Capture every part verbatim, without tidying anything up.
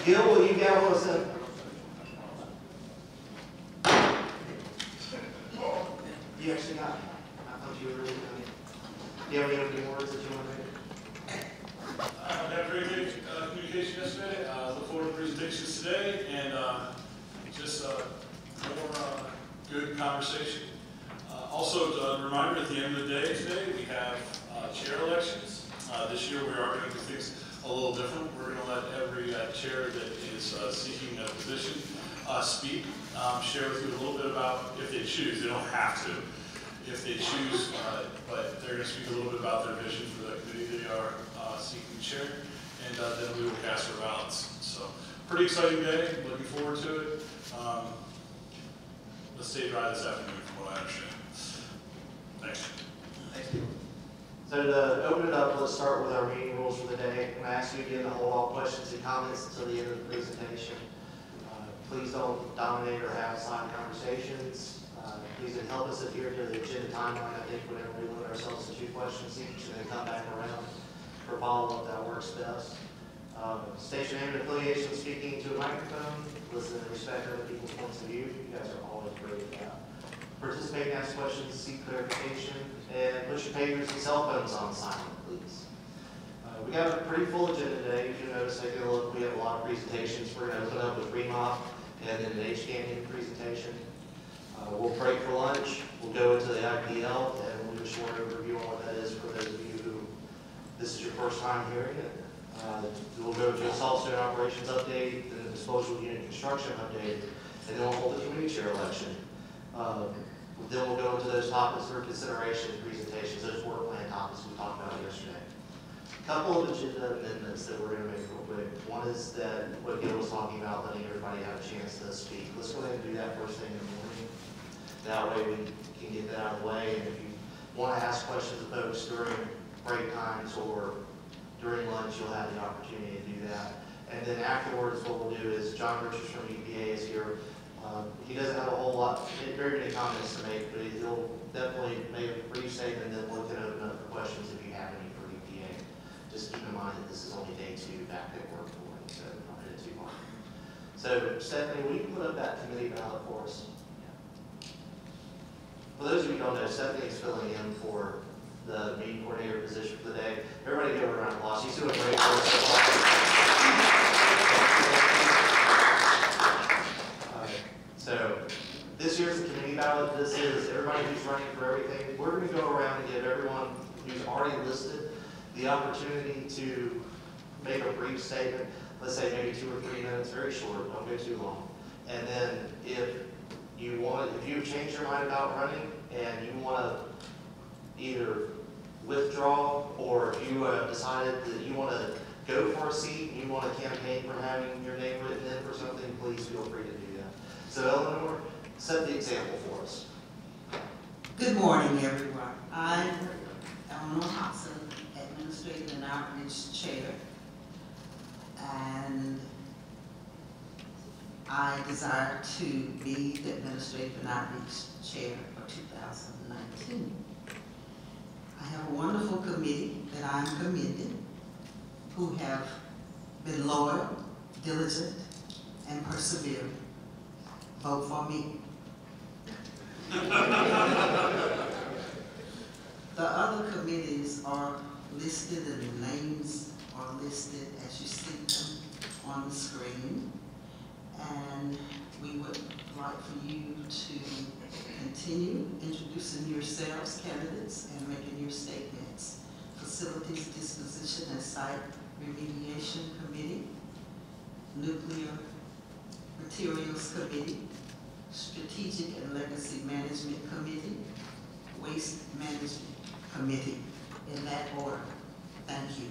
Gil, will you gavel us in? You actually got me. I thought you were really good. Do you have any opening words that you want to make? Uh, we had very good uh, communication yesterday. Uh, look forward to presentations today, and uh, just uh, more uh, good conversation. Uh, also, a reminder at the end of the day today, we have uh, chair elections. Uh, this year, we are going to do things a little different. We're going to let every uh, chair that is uh, seeking a position uh, speak, um, share with you a little bit about, if they choose, they don't have to, if they choose, uh, but they're going to speak a little bit about their vision for the committee they are uh, seeking to chair, and uh, then we will cast our ballots. So, pretty exciting day, looking forward to it. Um, let's stay dry this afternoon from what I understand. Thanks. Thank you. So to open it up, let's start with our meeting rules for the day. I'm going to ask you again to hold all questions and comments until the end of the presentation. Uh, please don't dominate or have side conversations. Uh, please help us adhere to the agenda timeline. I think whenever we limit ourselves to two questions each and then come back around for follow-up, that works best. Um, station name and affiliation, speaking to a microphone, listen and respect other people's points of view. You guys are always great at that. Participate and ask questions, seek clarification, and put your pagers and cell phones on silent, please. Uh, we got a pretty full agenda today. If you notice, take a look, we have a lot of presentations. We're going to open up with REMOP and then an H Canyon presentation. Uh, we'll break for lunch. We'll go into the I P L, and we'll do a short overview on what that is for those of you who this is your first time hearing it. Uh, we'll go to a salt stone operations update, then a disposal unit construction update, and then we'll hold the community chair election. Uh, Then we'll go into those topics for consideration presentations, those work plan topics we talked about yesterday. A couple of agenda amendments that we're going to make real quick. One is that what Gil was talking about, letting everybody have a chance to speak. Let's go ahead and do that first thing in the morning. That way we can get that out of the way. And if you want to ask questions of folks during break times or during lunch, you'll have the opportunity to do that. And then afterwards, what we'll do is John Richards from E P A is here. Um, he doesn't have a whole lot, very many comments to make, but he'll definitely make a brief statement that we can open up for questions if you have any for E P A. Just keep in mind that this is only day two back at work for him, so not in too long. So, Stephanie, will you put up that committee ballot for us? For those of you who don't know, Stephanie is filling in for the meeting coordinator position for the day. Everybody give her a round of applause. She's doing great for us so far. So this year's the committee ballot. This is everybody who's running for everything. We're going to go around and give everyone who's already listed the opportunity to make a brief statement. Let's say maybe two or three minutes, very short, don't go too long. And then if you want, if you've changed your mind about running and you want to either withdraw, or if you have decided that you want to go for a seat and you want to campaign for having your name written in for something, please feel free to do that. So Eleanor, set the example for us. Good morning, everyone. I'm Eleanor Hobson, Administrative and Outreach Chair, and I desire to be the Administrative and Outreach Chair for two thousand nineteen. I have a wonderful committee that I'm commending, who have been loyal, diligent, and persevering. Vote for me. The other committees are listed and the names are listed as you see them on the screen. And we would like for you to continue introducing yourselves, candidates, and making your statements. Facilities Disposition and Site Remediation Committee, Nuclear Materials Committee, Strategic and Legacy Management Committee, Waste Management Committee, in that order. Thank you.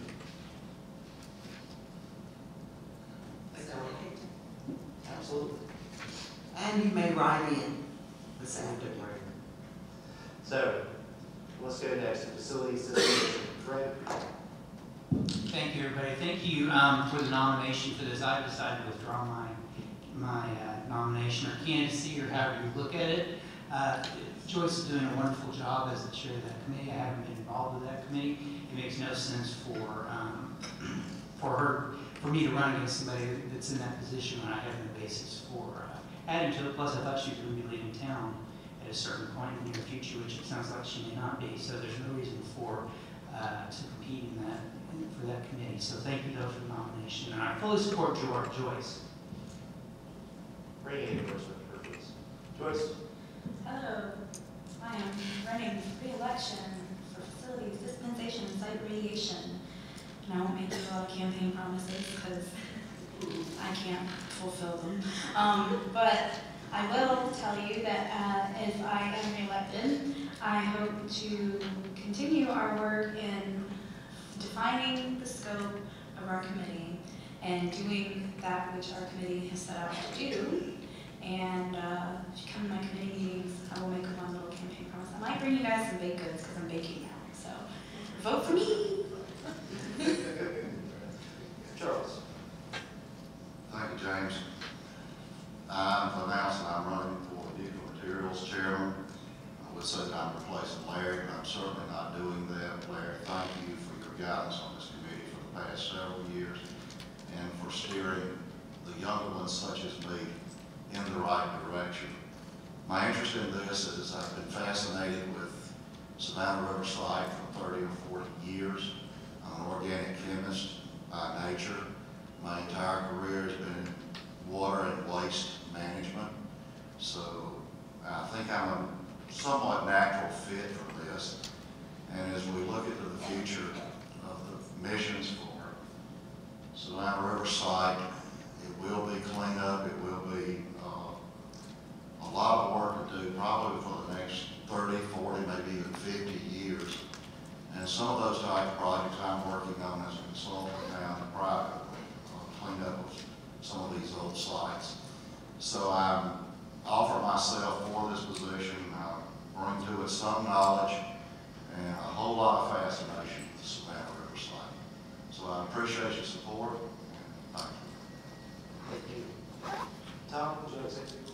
Is that okay? Absolutely. And you may write in this afternoon. So, let's go next to Facilities Disposition. Fred? Thank you, everybody. Thank you um, for the nomination for this. I decided to withdraw my my uh, nomination or candidacy, or however you look at it. Uh, Joyce is doing a wonderful job as the chair of that committee. I haven't been involved with that committee. It makes no sense for um, for her for me to run against somebody that's in that position when I have no basis for uh, adding to it. Plus, I thought she was going to be leaving town at a certain point in the near future, which it sounds like she may not be. So there's no reason for uh, to compete in that for that committee. So thank you though for the nomination, and I fully support George Joyce. Bring in yours with her, please. Joyce. Hello, I am running for re-election for facilities dispensation and site remediation. And I won't make you a lot of campaign promises because I can't fulfill them. Um, but I will tell you that uh, if I am re-elected, I hope to continue our work in defining the scope of our committee and doing that which our committee has set out to do. And uh, if you come to my committee meetings, I will make one little campaign promise. I might bring you guys some baked goods because I'm baking now. So vote for me. Charles. Thank you, James. I'm announcing I'm running for the Nuclear Materials Chairman. I would say that I'm replacing Larry, but I'm certainly not doing that. Larry, thank you for your guidance on this committee for the past several years and for steering the younger ones such as me in the right direction. My interest in this is I've been fascinated with Savannah River site for thirty or forty years. I'm an organic chemist by nature. My entire career has been in water and waste management. So I think I'm a somewhat natural fit for this. And as we look into the future of the missions for Savannah River site, it will be cleanup, it will be uh, a lot of work to do, probably for the next thirty, forty, maybe even fifty years. And some of those type of projects I'm working on as a consultant now in the private uh, cleanup of some of these old sites. So I offer myself for this position, I bring to it some knowledge and a whole lot of fascination with the Savannah River site. So I appreciate your support, and thank you. Thank you. Tom, would you like to say something?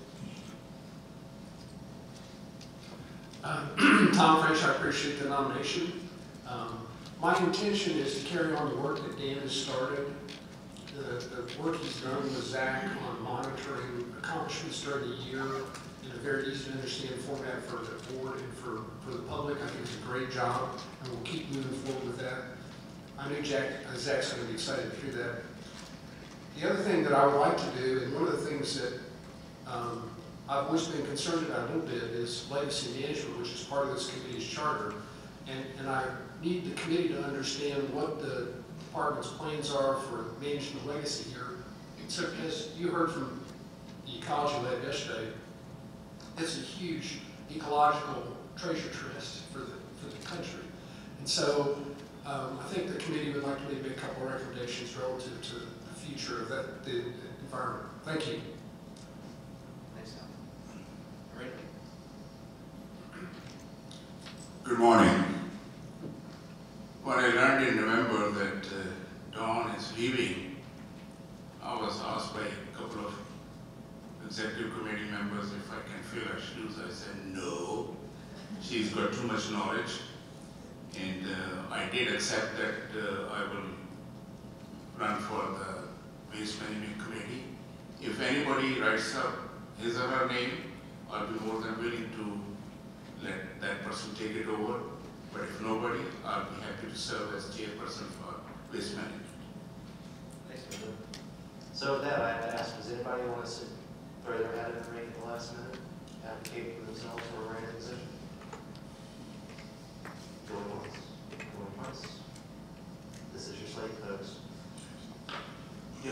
Uh, Tom French, I appreciate the nomination. Um, my intention is to carry on the work that Dan has started. The, the work he's done with Zach on monitoring accomplishments during the year in a very easy to understand format for the board and for, for the public. I think it's a great job, and we'll keep moving forward with that. I know Jack, uh, Zach's going to be excited to hear that. The other thing that I would like to do, and one of the things that um, I've always been concerned about a little bit, is legacy management, which is part of this committee's charter. And, and I need the committee to understand what the department's plans are for managing the legacy here. So as you heard from the ecology lab yesterday, it's a huge ecological treasure chest for the, for the country. And so um, I think the committee would like to maybe make a couple of recommendations relative to the future of that the, the environment. Thank you. Thanks, Tom. Rick. Good morning. When I learned in November that uh, Dawn is leaving, I was asked by a couple of executive committee members if I can fill her shoes. I said no. She's got too much knowledge, and uh, I did accept that uh, I will run for the Waste Management Committee. If anybody writes up his or her name, I'll be more than willing to let that person take it over. But if nobody, I'll be happy to serve as chairperson for Waste Management. Thanks, Linda. So with that, I have to ask, does anybody want to throw their hat in the ring at the last minute, advocate for themselves for a random position? Going once, going twice. This is your slate, folks. Yep.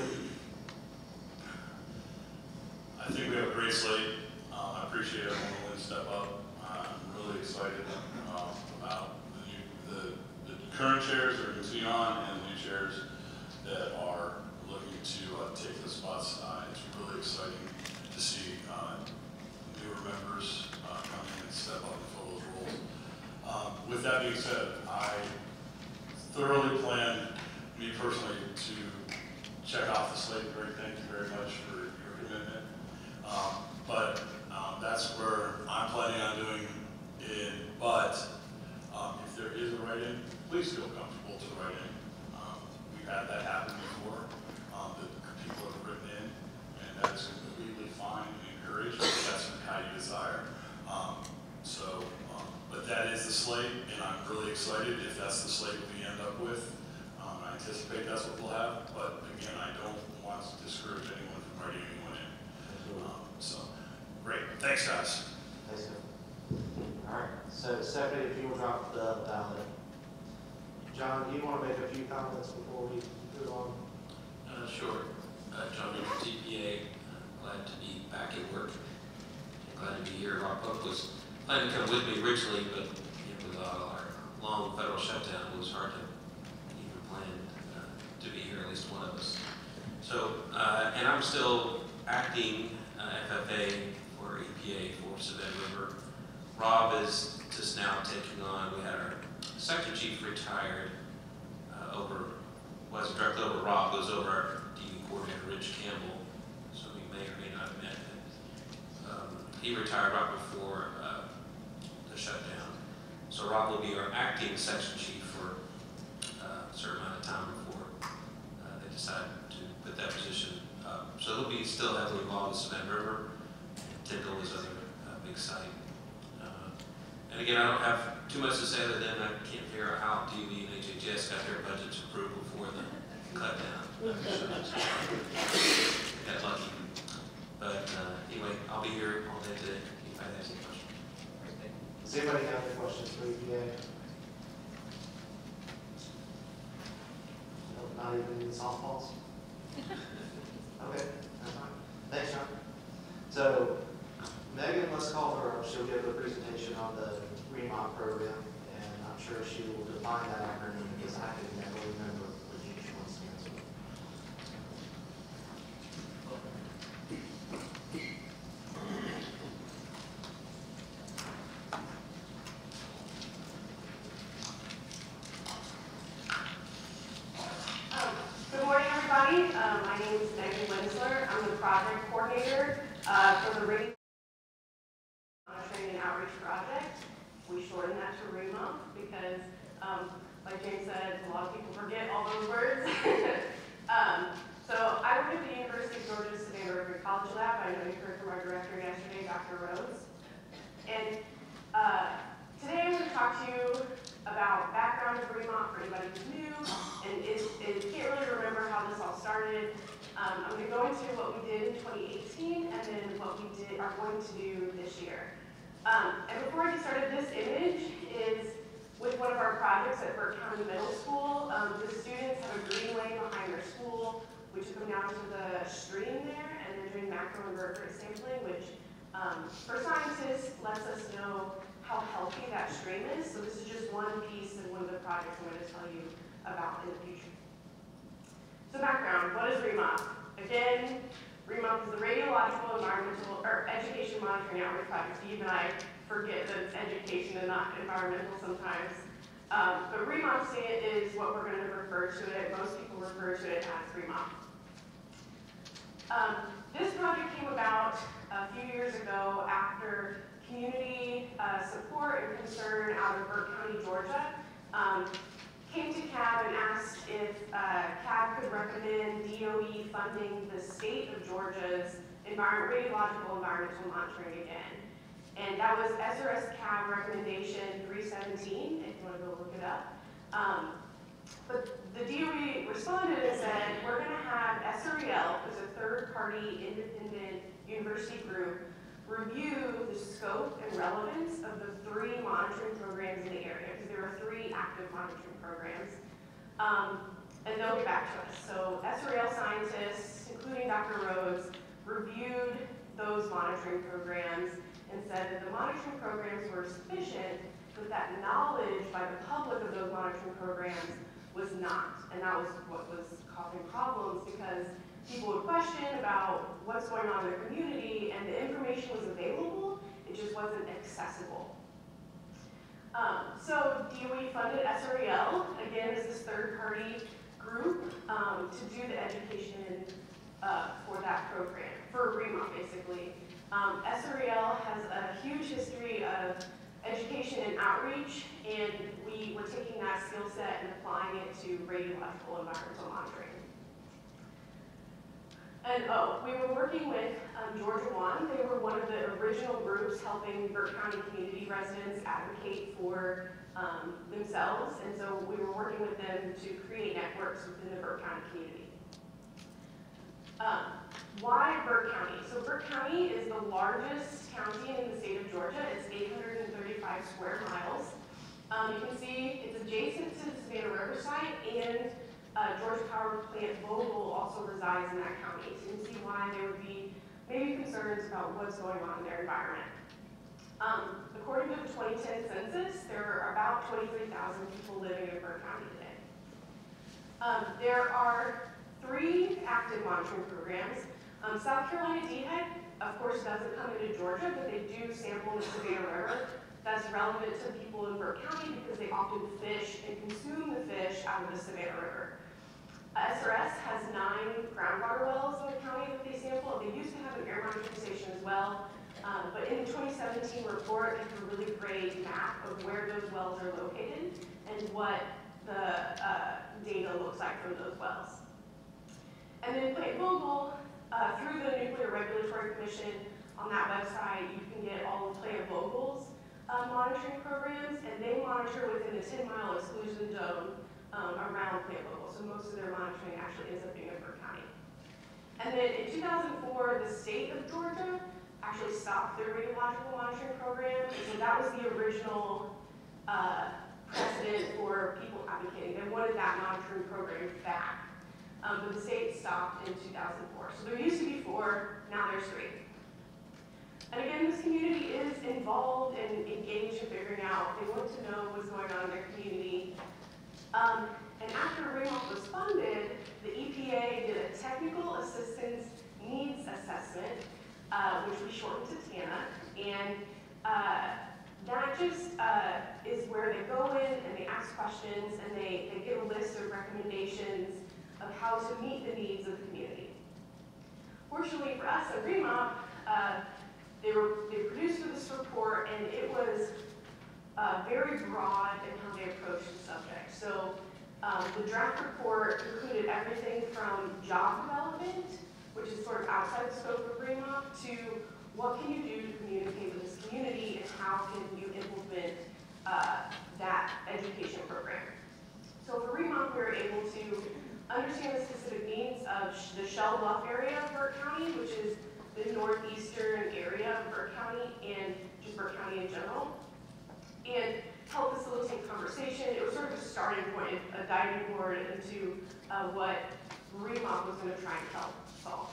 I think we have a great slate. Um, I appreciate everyone willing to step up. I'm really excited um, about the, new, the, the current chairs that are continuing on and the new chairs that are looking to uh, take the spots. Uh, it's really exciting to see uh, newer members uh, come in and step up and fill those roles. Um, with that being said, I thoroughly plan, me personally, to check off the slate. Greg, thank you very much for your commitment. Um, but um, that's where I'm planning on doing it. But um, if there is a write-in, please feel comfortable to write in. Um, we've had that happen before. um, that people have written in, and that is completely fine and encouraged if that's how you desire. Um, so, um, but that is the slate, and I'm really excited if that's the slate we end up with. Um, I anticipate that's what we'll have, but again, I don't want to discourage anyone from writing anyone in. Um, so, great. Thanks, guys. Thanks, sir. All right, so Stephanie, if you will drop the ballot. John, do you want to make a few comments before we move on? Uh, sure. Uh, John Baker, T P A. Uh, glad to be back at work. Glad to be here. Rob Pope was planning to come with me originally, but you know, with our long federal shutdown, it was hard to even plan uh, to be here, at least one of us. So, uh, and I'm still acting uh, F F A for E P A for Savannah River. Rob is just now taking on, we had our sector chief retired uh, over, was directly over Rob, who was over our D V coordinator, Rich Campbell, so we may or may not have met him. Um, he retired right before uh, the shutdown. So Rob will be our acting section chief for uh, a certain amount of time before uh, they decide to put that position up. So he'll be still heavily involved with Savannah River, and Tyndall is other uh, big site. Uh, and again, I don't have too much to say other than I can't figure out how D V and H H S got their budgets approved before the cut down. Got lucky. But uh, anyway, I'll be here all day today if I have any questions. Does anybody have any questions for E P A? No, not even in softballs? Okay, that's fine. Thanks, John. So, Megan, let's call her up. She'll give a presentation on the remont program, and I'm sure she will define that acronym because I can never remember what each one stands for. Um, Good morning, everybody. Um, my name is Megan Winsler. I'm the project coordinator uh, for the Radio Monitoring and Outreach Project. We shorten that to REMA because, um, like James said, a lot of people forget all those words. um, so I work at the University of Georgia Savannah River College Lab. I know you heard from our director yesterday, Doctor Rhodes. And uh, today I'm going to talk to you about background of REMont for anybody who's new and is, is can't really remember how this all started. Um, I'm going to go into what we did in twenty eighteen and then what we did are going to do this year. Um, and before I get started, this image is with one of our projects at Burke County Middle School. Um, the students have a greenway behind their school. We took them down to the stream there and they're doing macroinvertebrate sampling, which um, for scientists lets us know how healthy that stream is. So this is just one piece of one of the projects I'm going to tell you about in the future. So background, what is REMOP? Again, REMOP is the Radiological Environmental or Education Monitoring Outreach Project. Even I forget that it's education and not environmental sometimes. Um, but REMOP is what we're going to refer to it. Most people refer to it as REMOP. Um, this project came about a few years ago after community uh, support and concern out of Burke County, Georgia, um, came to C A B and asked if uh, C A B could recommend D O E funding the state of Georgia's environment, radiological environmental monitoring again. And that was S R S C A B recommendation three seventeen, if you want to go look it up. Um, but the D O E responded and said, we're going to have S R E L, which is a third-party independent university group, review the scope and relevance of the three monitoring programs in the area, because there are three active monitoring programs, um, and they'll get back to us. So S R E L scientists, including Doctor Rhodes, reviewed those monitoring programs and said that the monitoring programs were sufficient, but that knowledge by the public of those monitoring programs was not. And that was what was causing problems because people would question about what's going on in their community, and the information was available, it just wasn't accessible. Um, so D O E funded S R E L, again, is this third-party group um, to do the education uh, for that program, for REMA, basically. Um, S R E L has a huge history of education and outreach, and we were taking that skill set and applying it to radiological environmental monitoring. And oh, we were working with um, Georgia One. They were one of the original groups helping Burke County community residents advocate for um, themselves. And so we were working with them to create networks within the Burke County community. Um, why Burke County? So Burke County is the largest county in the state of Georgia. It's eight hundred thirty-five square miles. Um, you can see it's adjacent to the Savannah River site, and uh, Georgia Power Plant Vogtle also resides in that county. So you can see why there would be maybe concerns about what's going on in their environment. Um, according to the twenty ten census, there are about twenty-three thousand people living in Burke County today. Um, there are three active monitoring programs. Um, South Carolina D HEC, of course, doesn't come into Georgia, but they do sample the Savannah River. That's relevant to people in Burke County because they often fish and consume the fish out of the Savannah River. Uh, S R S has nine groundwater wells in the county that they sample. They used to have an air monitoring station as well, um, but in the twenty seventeen report, they have a really great map of where those wells are located and what the uh, data looks like from those wells. And then Plant Vogtle, uh, through the Nuclear Regulatory Commission, on that website, you can get all of Plant Vogtle's uh, monitoring programs, and they monitor within the ten mile exclusion zone um, around Plant Vogtle. So most of their monitoring actually ends up being in Burke County. And then in two thousand four, the state of Georgia actually stopped their radiological monitoring program. And so that was the original uh, precedent for people advocating. They wanted that monitoring program back. Um, but the state stopped in two thousand four. So there used to be four, now there's three. And again, this community is involved and engaged in figuring out, they want to know what's going on in their community. Um, and after R I M O P was funded, the E P A did a technical assistance needs assessment, uh, which we shortened to TANA. And uh, that just uh, is where they go in and they ask questions and they, they give a list of recommendations of how to meet the needs of the community. Fortunately for us at R I M O P, uh, they, were, they produced this report, and it was uh, very broad in how they approached the subject. So um, the draft report included everything from job development, which is sort of outside the scope of R I M O P, to what can you do to communicate with this community, and how can you implement uh, that education program. So for R I M O P, we were able to understand the specific needs of the Shell Bluff area of Burke County, which is the northeastern area of Burke County and just Burke County in general, and help facilitate conversation. It was sort of a starting point, a diving board into uh, what R I M O P was going to try and help solve.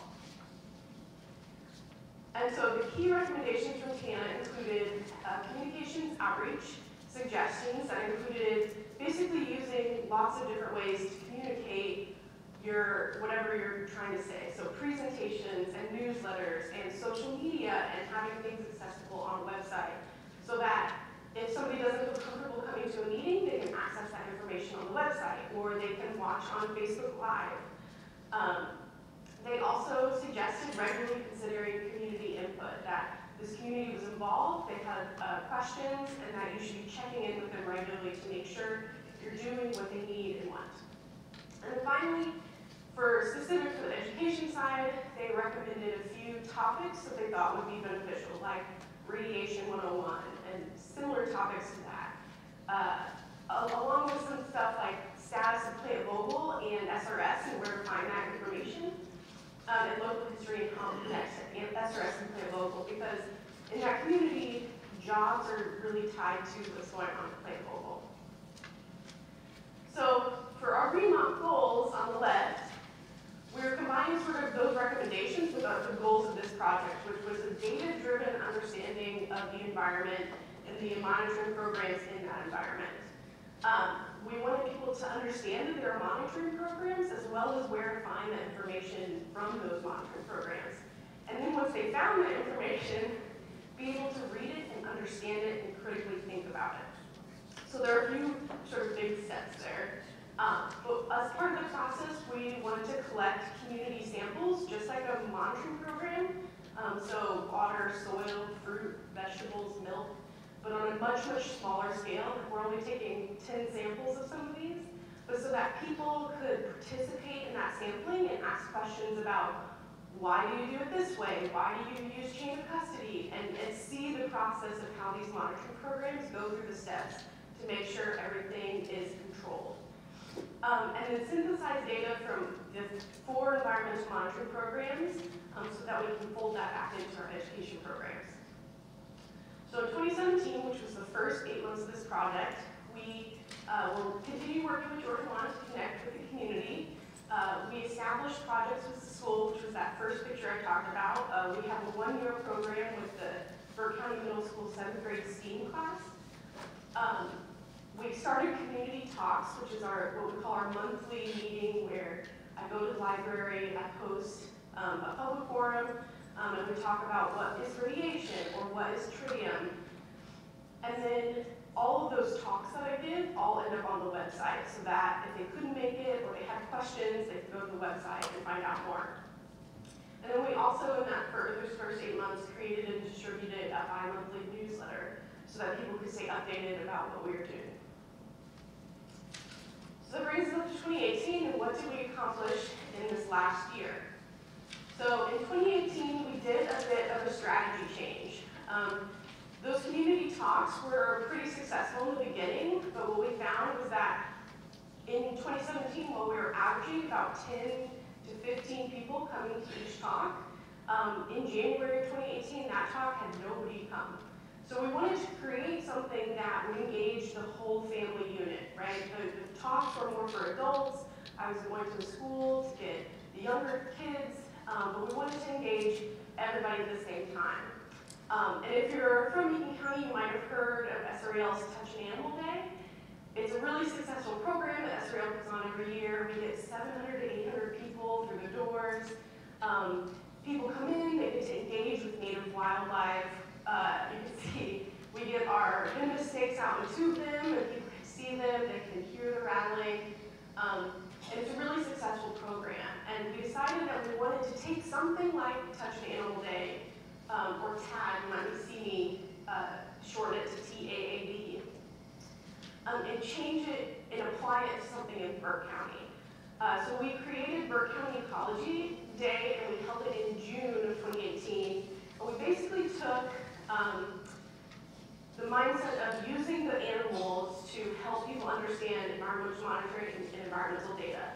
And so the key recommendations from TANA included uh, communications outreach, suggestions that included basically using lots of different ways to communicate your, whatever you're trying to say. So presentations and newsletters and social media and having things accessible on a website so that if somebody doesn't feel comfortable coming to a meeting, they can access that information on the website or they can watch on Facebook Live. Um, they also suggested regularly considering community input, that this community was involved, they had uh, questions, and that you should be checking in with them regularly to make sure you're doing what they need and want. And then finally, for specific for the education side, they recommended a few topics that they thought would be beneficial, like Radiation one oh one and similar topics to that, uh, along with some stuff like status of Plant Vogtle and S R S and where to find that information, um, and local history and how to connect S R S and Plant Vogtle, because in that community, jobs are really tied to what's going on with Plant Vogtle. So for our R I M O P goals on the left, we're combining sort of those recommendations with our, the goals of this project, which was a data-driven understanding of the environment and the monitoring programs in that environment. Um, we wanted people to understand that there are monitoring programs as well as where to find that information from those monitoring programs. And then once they found that information, be able to read it and understand it and critically think about it. So there are a few sort of big steps there. Um, but as part of the process, we wanted to collect community samples, just like a monitoring program. Um, so water, soil, fruit, vegetables, milk, but on a much, much smaller scale. We're only taking ten samples of some of these, but so that people could participate in that sampling and ask questions about why do you do it this way? Why do you use chain of custody? And, and see the process of how these monitoring programs go through the steps to make sure everything is controlled. Um, and then synthesize data from the four environmental monitoring programs um, so that we can fold that back into our education programs. So in twenty seventeen, which was the first eight months of this project, we uh, will continue working with Georgia One to connect with the community. Uh, we established projects with the school, which was that first picture I talked about. Uh, we have a one-year program with the Burke County Middle School seventh grade STEAM class. Um, we started community talks, which is our what we call our monthly meeting where I go to the library, I host um, a public forum, um, and we talk about what is radiation or what is tritium. And then all of those talks that I did all end up on the website so that if they couldn't make it or they had questions, they could go to the website and find out more. And then we also, in that for those first eight months, created and distributed a bi-monthly newsletter so that people could stay updated about what we were doing. So that brings us up to twenty eighteen, and what did we accomplish in this last year? So in twenty eighteen, we did a bit of a strategy change. Um, Those community talks were pretty successful in the beginning, but what we found was that in twenty seventeen, while we were averaging about ten to fifteen people coming to each talk, um, in January of twenty eighteen, that talk had nobody come. So we wanted to create something that would engage the whole family unit, right? The, the talks were more for adults. I was going to the schools to get the younger kids, um, but we wanted to engage everybody at the same time. Um, and if you're from Eaton County, you might have heard of S R L's Touch an Animal Day. It's a really successful program that S R L puts on every year. We get seven hundred to eight hundred people through the doors. Um, people come in, they get to engage with native wildlife. Uh, you can see we get our venomous snakes out and tube them, and people can see them, they can hear the rattling. Um, and it's a really successful program. And we decided that we wanted to take something like Touch an Animal Day, Um, or TAG, you might see me uh, shorten it to T A A D, um, and change it and apply it to something in Burke County. Uh, so we created Burke County Ecology Day, and we held it in June of twenty eighteen. And we basically took um, the mindset of using the animals to help people understand environmental monitoring and environmental data.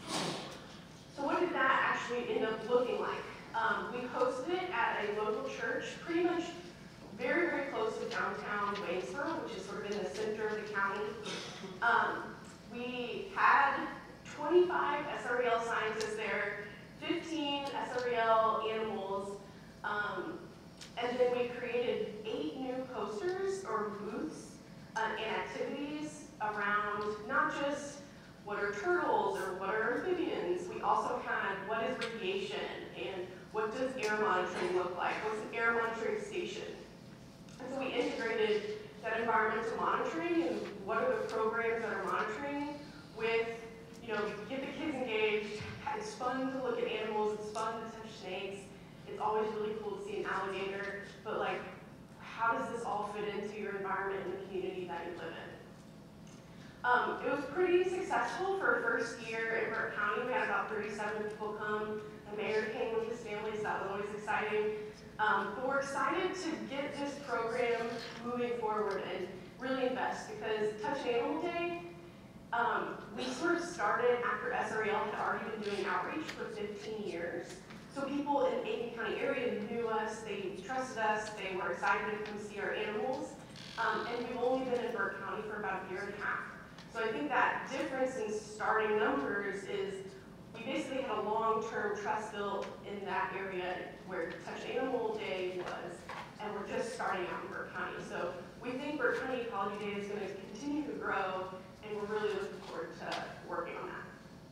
So what did that actually end up looking like? Um, we hosted it at a local church, pretty much very, very close to downtown Waynesboro, which is sort of in the center of the county. Um, we had twenty-five S R L scientists there, fifteen S R L animals, um, and then we created eight new posters or booths uh, and activities around not just what are turtles or what are amphibians. We also had what is radiation and what does air monitoring look like? What's an air monitoring station? And so we integrated that environmental monitoring and what are the programs that are monitoring with, you know, get the kids engaged. It's fun to look at animals, it's fun to touch snakes. It's always really cool to see an alligator, but like, how does this all fit into your environment and the community that you live in? Um, it was pretty successful for a first year in Burke County. We had about thirty-seven people come. The mayor came with his family, so that was always exciting. Um, but we're excited to get this program moving forward and really invest, because Touch an Animal Day, um, we sort of started after S R L had already been doing outreach for fifteen years. So people in the Aiken County area knew us, they trusted us, they were excited to come see our animals. Um, and we've only been in Burke County for about a year and a half. So I think that difference in starting numbers is we basically had a long-term trust built in that area where Touch Animal Day was, and we're just starting out in Burke County. So we think Burke County Ecology Day is going to continue to grow, and we're really looking forward to working on that.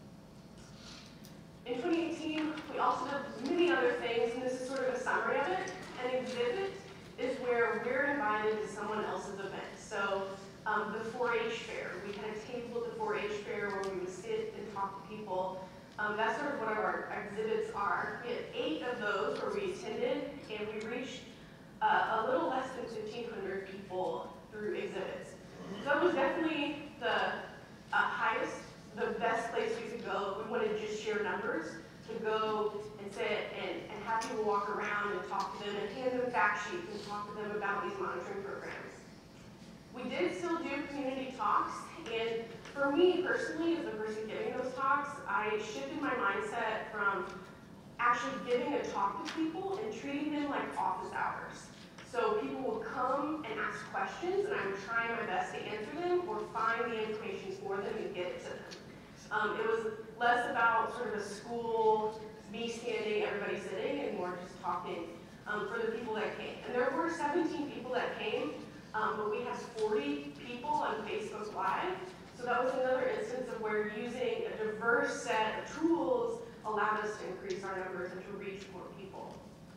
In twenty eighteen, we also did many other things, and this is sort of a summary of it. An exhibit is where we're invited to someone else's event. So um, the four H fair, we had a table at the four H fair where we would sit and talk to people. Um, that's sort of what our, our exhibits are. We had eight of those where we attended, and we reached uh, a little less than fifteen hundred people through exhibits. So that was definitely the uh, highest, the best place we could go. We wanted to just share numbers, to go and sit and people walk around and talk to them and hand them fact sheets and talk to them about these monitoring programs. We did still do community talks, and for me personally, as the person giving those talks, I shifted my mindset from actually giving a talk to people and treating them like office hours. So people will come and ask questions, and I'm trying my best to answer them or find the information for them and get it to them. Um, it was less about sort of a school, me standing, everybody sitting, and more just talking um, for the people that came. And there were seventeen people that came, um, but we had forty people on Facebook Live. So that was another instance of where using a diverse set of tools allowed us to increase our numbers and to reach more people.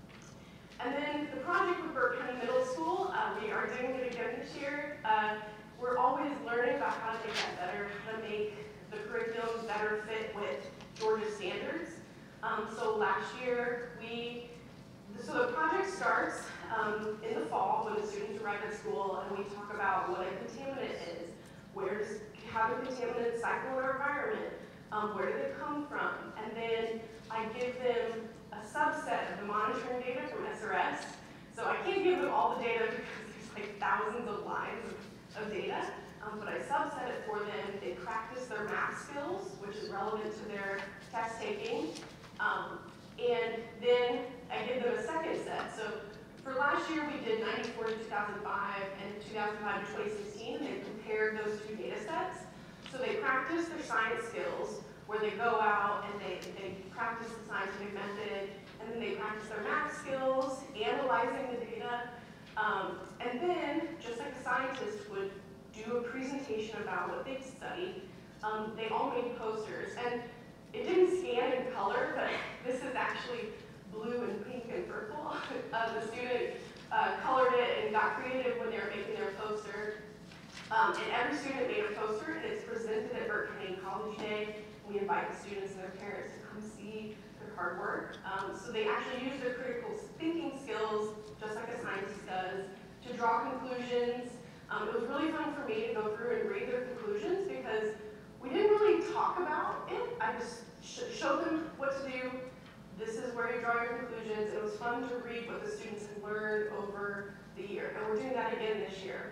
And then the project with Burke County Middle School, uh, we are doing it again this year. Uh, we're always learning about how to make that better, how to make the curriculum better fit with Georgia standards. Um, so last year, we, so the project starts um, in the fall when the students arrive at school, and we talk about what a contaminant is, where does, how do contaminants cycle in our environment, um, where do they come from, and then I give them a subset of the monitoring data from S R S. So I can't give them all the data because there's like thousands of lines of, of data, um, but I subset it for them. They practice their math skills, which is relevant to their test taking. Um, and then I give them a second set. So for last year, we did ninety-four to two thousand five and two thousand five to twenty sixteen, and they compared those two data sets. So they practice their science skills, where they go out and they, they practice the scientific method, and then they practice their math skills, analyzing the data, um, and then, just like a scientist would do a presentation about what they've studied, um, they all made posters. And it didn't scan in color, but this is actually blue and pink and purple. uh, the student uh, colored it and got creative when they were making their poster. Um, and every student made a poster, and it's presented at Burke County College Day. We invite the students and their parents to come see their hard work. Um, so they actually use their critical thinking skills, just like a scientist does, to draw conclusions. Um, it was really fun for me to go through and read their conclusions because we didn't really talk about it. I just sh showed them what to do. This is where you draw your conclusions. It was fun to read what the students had learned over the year, and we're doing that again this year.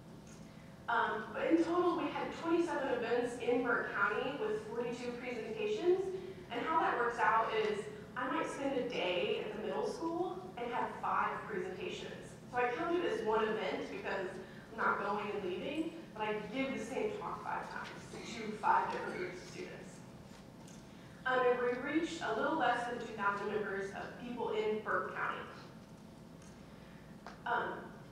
Um, but in total, we had twenty-seven events in Burke County with forty-two presentations. And how that works out is I might spend a day at the middle school and have five presentations. So I count it as one event because I'm not going and leaving, but I give the same talk five times to five different groups of students. Um, and we reached a little less than two thousand members of people in Burke County. Um,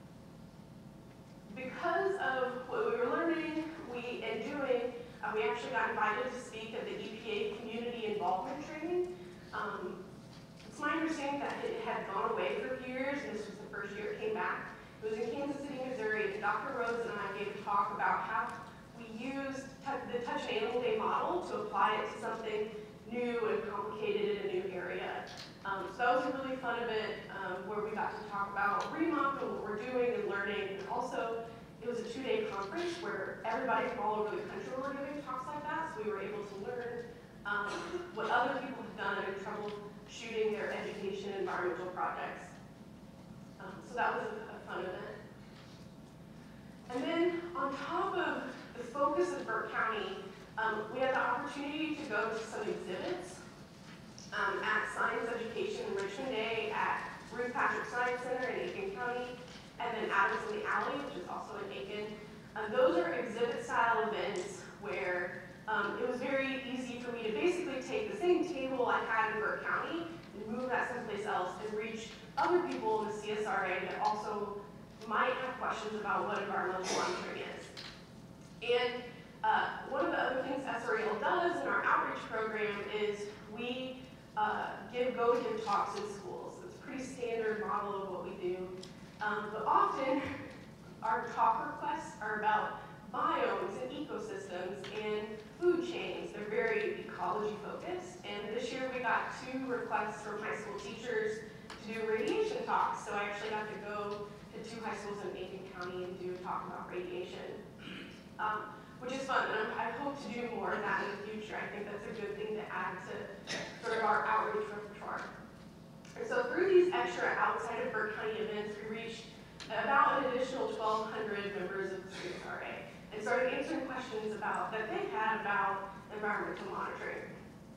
Because of what we were learning we, and doing, uh, we actually got invited to speak at the E P A Community Involvement Training. Um, it's my understanding that it had gone away for a few years, and this was the first year it came back. It was in Kansas City, Missouri, and Doctor Rhodes and I gave a talk about how we used the Touch an Animal Day model to apply it to something new and complicated in a new area. Um, so that was a really fun event um, where we got to talk about remop and what we're doing and learning. And also, it was a two-day conference where everybody from all over the country were giving talks like that, so we were able to learn um, what other people have done in troubleshooting their education and environmental projects. Um, so that was a, a fun event. And then on top of the focus of Burke County, um, we had the opportunity to go to some exhibits. Um, at Science Education in Richmond Day, at Ruth Patrick Science Center in Aiken County, and then Adams in the Alley, which is also in Aiken. Um, those are exhibit-style events where um, it was very easy for me to basically take the same table I had in Burke County and move that someplace else and reach other people in the C S R A that also might have questions about what environmental monitoring is. And uh, one of the other things S R A L does in our outreach program is we Uh, give go to give talks in schools. It's a pretty standard model of what we do. Um, but often, our talk requests are about biomes and ecosystems and food chains. They're very ecology focused. And this year we got two requests from high school teachers to do radiation talks. So I actually got to go to two high schools in Aiken County and do a talk about radiation. Um, which is fun, and I hope to do more of that in the future. I think that's a good thing to add to sort of our outreach repertoire. And so through these extra outside of Burke County events, we reached about an additional twelve hundred members of the S R S A and started answering questions about that they had about environmental monitoring.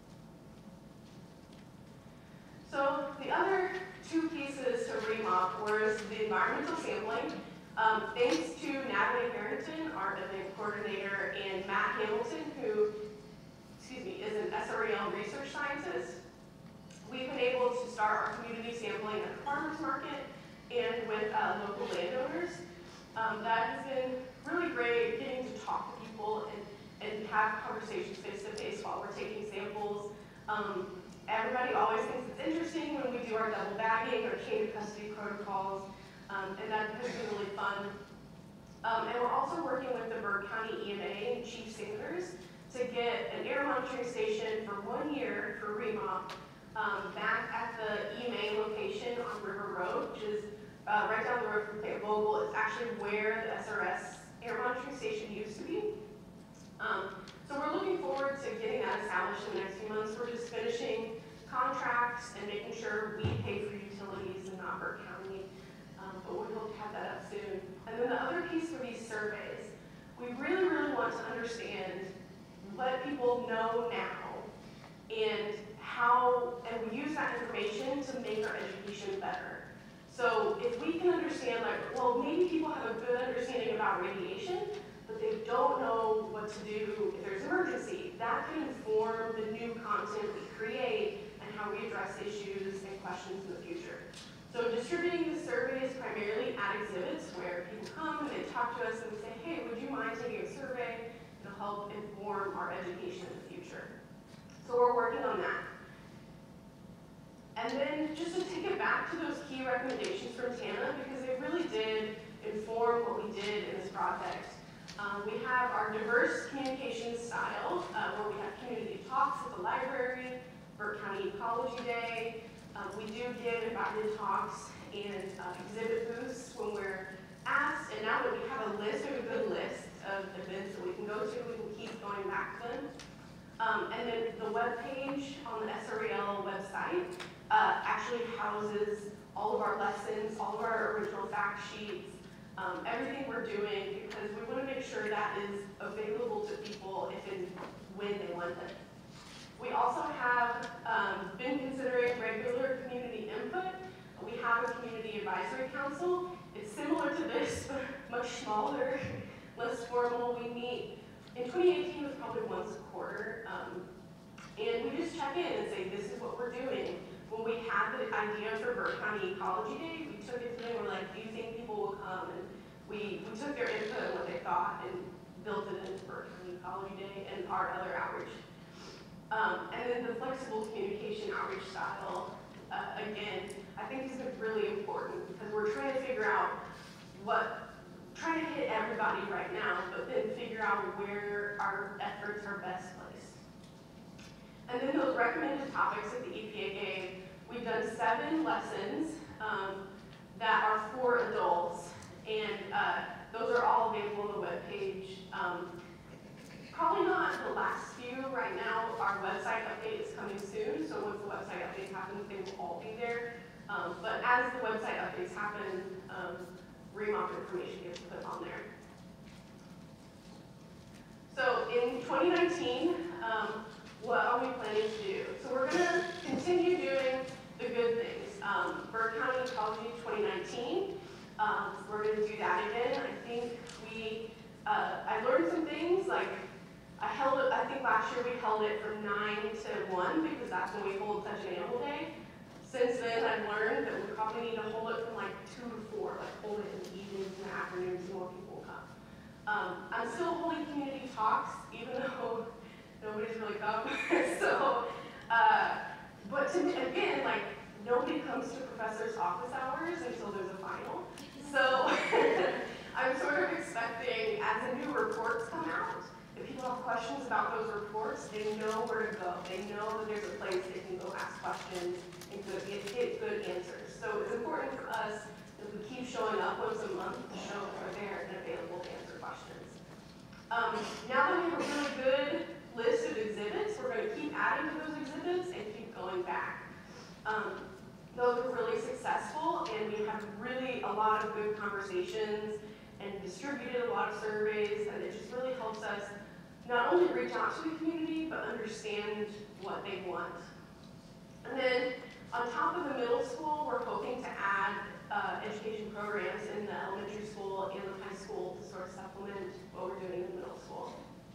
So the other two pieces to remop was the environmental sampling. Um, thanks to Natalie Harrington, our event coordinator, and Matt Hamilton, who, excuse me, is an S R L research scientist, we've been able to start our community sampling at the farmers market and with uh, local landowners. Um, that has been really great, getting to talk to people and, and have conversations face to face while we're taking samples. Um, everybody always thinks it's interesting when we do our double bagging or chain of custody protocols. Um, and that has been really fun. Um, and we're also working with the Burke County E M A and Chief Singers to get an air monitoring station for one year for remop um, back at the E M A location on River Road, which is uh, right down the road from Fayette Vogel. It's actually where the S R S air monitoring station used to be. Um, so we're looking forward to getting that established in the next few months. We're just finishing contracts and making sure we pay for utilities and not Burke County. Um, but we hope to have that up soon. And then the other piece for these surveys, we really, really want to understand, let people know now, and how, and we use that information to make our education better. So if we can understand, like, well, maybe people have a good understanding about radiation, but they don't know what to do if there's an emergency. That can inform the new content we create and how we address issues and questions in the future. So distributing the surveys primarily at exhibits where people come and they talk to us and we say, hey, would you mind taking a survey? It'll help inform our education in the future. So we're working on that. And then just to take it back to those key recommendations from Tana, because they really did inform what we did in this project. Um, we have our diverse communication style, uh, where we have community talks at the library, Burke County Ecology Day. Um, we do give invited talks and uh, exhibit booths when we're asked, and now that we have a list, we have a good list of events that we can go to, we can keep going back to them. Um, and then the web page on the S R L website uh, actually houses all of our lessons, all of our original fact sheets, um, everything we're doing, because we want to make sure that is available to people if and when they want it. We also have um, been considering regular community input. We have a community advisory council. It's similar to this, but much smaller, less formal. We meet, in twenty eighteen, it was probably once a quarter. Um, and we just check in and say, this is what we're doing. When we had the idea for Burke County Ecology Day, we took it to them, we're like, do you think people will come? And we, we took their input and what they thought and built it into Burke County Ecology Day and our other outreach. Um, and then the flexible communication outreach style, uh, again, I think has been really important because we're trying to figure out what, trying to hit everybody right now, but then figure out where our efforts are best placed. And then those recommended topics that the E P A gave, we've done seven lessons um, that are for adults, and uh, those are all available on the webpage. Um, Probably not the last few right now. Our website update is coming soon, so once the website update happens, they will all be there. Um, but as the website updates happen, um, remop information gets put on there. So in twenty nineteen, um, what are we planning to do? So we're going to continue doing the good things. Um, Burke County Ecology twenty nineteen, um, we're going to do that again. I think we, uh, I learned some things like I held it, I think last year we held it from nine to one because that's when we hold such an animal day. Since then, I've learned that we probably need to hold it from like two to four, like hold it in the evenings and the afternoons so more people will come. Um, I'm still holding community talks, even though nobody's really come. so, uh, but to me, again, like nobody comes to professor's office hours until there's a final. So I'm sort of expecting as the new reports come out, if people have questions about those reports, they know where to go. They know that there's a place they can go ask questions and get, get good answers. So it's important for us that we keep showing up once a month to show that we're there and available to answer questions. Um, now that we have a really good list of exhibits, we're going to keep adding to those exhibits and keep going back. Um, those conversations and distributed a lot of surveys, and it just really helps us not only reach out to the community, but understand what they want. And then on top of the middle school, we're hoping to add uh, education programs in the elementary school and the high school to sort of supplement what we're doing in the middle school.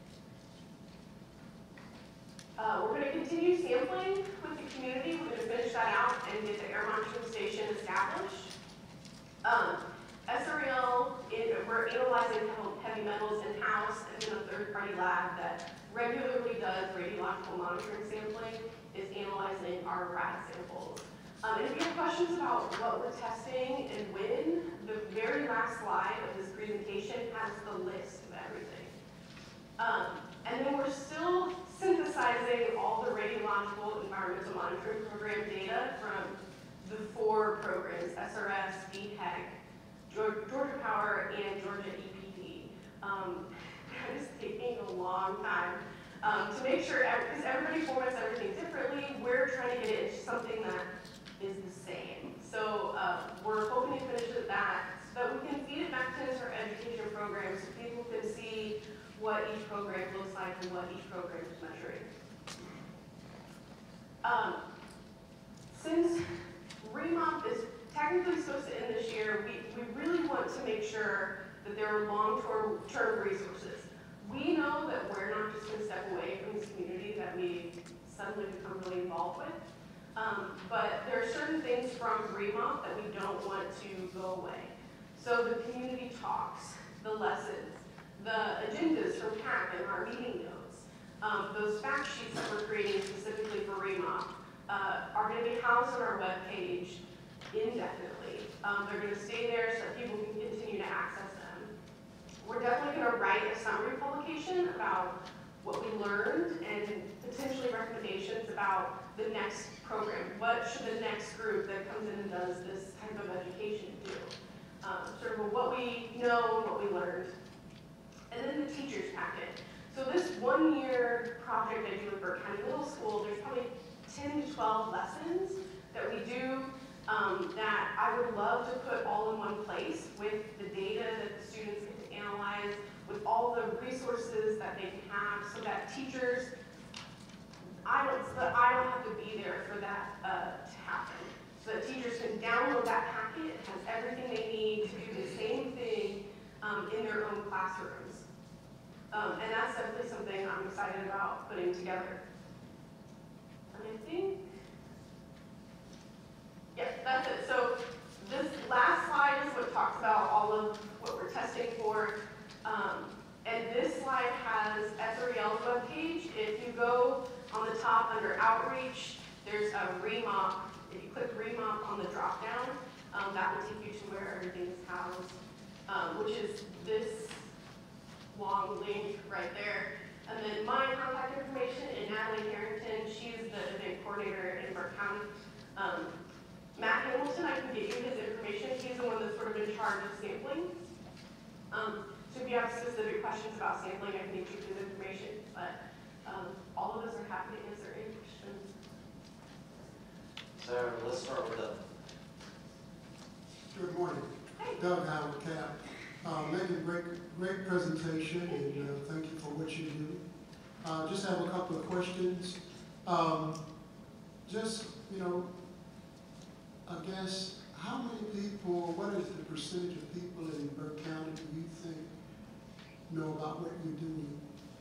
Uh, we're going to continue sampling with the community. We're going to finish that out and get the air monitoring station established. Um, S R L, it, we're analyzing heavy metals in-house, and then a third-party lab that regularly does radiological monitoring sampling is analyzing our rad samples. Um, and if you have questions about what we're testing and when, the very last slide of this presentation has the list of everything. Um, and then we're still synthesizing all the radiological environmental monitoring program data from the four programs, S R S, D HEC, Georgia Power, and Georgia E P D. Um, that is taking a long time um, to make sure, because everybody formats everything differently, we're trying to get it into something that is the same. So uh, we're hoping to finish with that so that we can feed it back into our education programs so people can see what each program looks like and what each program is measuring. Um, since remop is technically supposed to end this year, we, we really want to make sure that there are long-term resources. We know that we're not just going to step away from this community that we suddenly become really involved with, um, but there are certain things from remop that we don't want to go away. So the community talks, the lessons, the agendas from C A B and our meeting notes, um, those fact sheets that we're creating specifically for remop uh, are going to be housed on our webpage indefinitely. Um, they're going to stay there so that people can continue to access them. We're definitely going to write a summary publication about what we learned and potentially recommendations about the next program. What should the next group that comes in and does this type of education do? Um, sort of what we know and what we learned. And then the teacher's packet. So this one-year project I do with Burke County Middle School, there's probably ten to twelve lessons that we do um, that I would love to put all in one place with the data that the students get to analyze, with all the resources that they can have so that teachers, I don't, so that I don't have to be there for that uh, to happen. So that teachers can download that packet, it has everything they need to do the same thing um, in their own classrooms. Um, and that's definitely something I'm excited about putting together. And I think, yeah, that's it. So this last slide is what talks about all of what we're testing for. Um, and this slide has S R E L's webpage. If you go on the top under outreach, there's a remop. If you click remop on the drop down, um, that will take you to where everything is housed, um, which is this long link right there. And then my contact information is Natalie Harrington. She's the event coordinator in Burke County. Um, Matt Hamilton, I can get you his information. He's the one that's sort of in charge of sampling. Um, so if you have specific questions about sampling, I can get you his information. But um, all of us are happy to answer any questions. So let's start with Doug. Good morning. Hey. Doug Howard, C A B. Uh, Megan, great, great presentation, and uh, thank you for what you do. Uh, just have a couple of questions. Um, just, you know, I guess, how many people, what is the percentage of people in Burke County do you think know about what you're doing?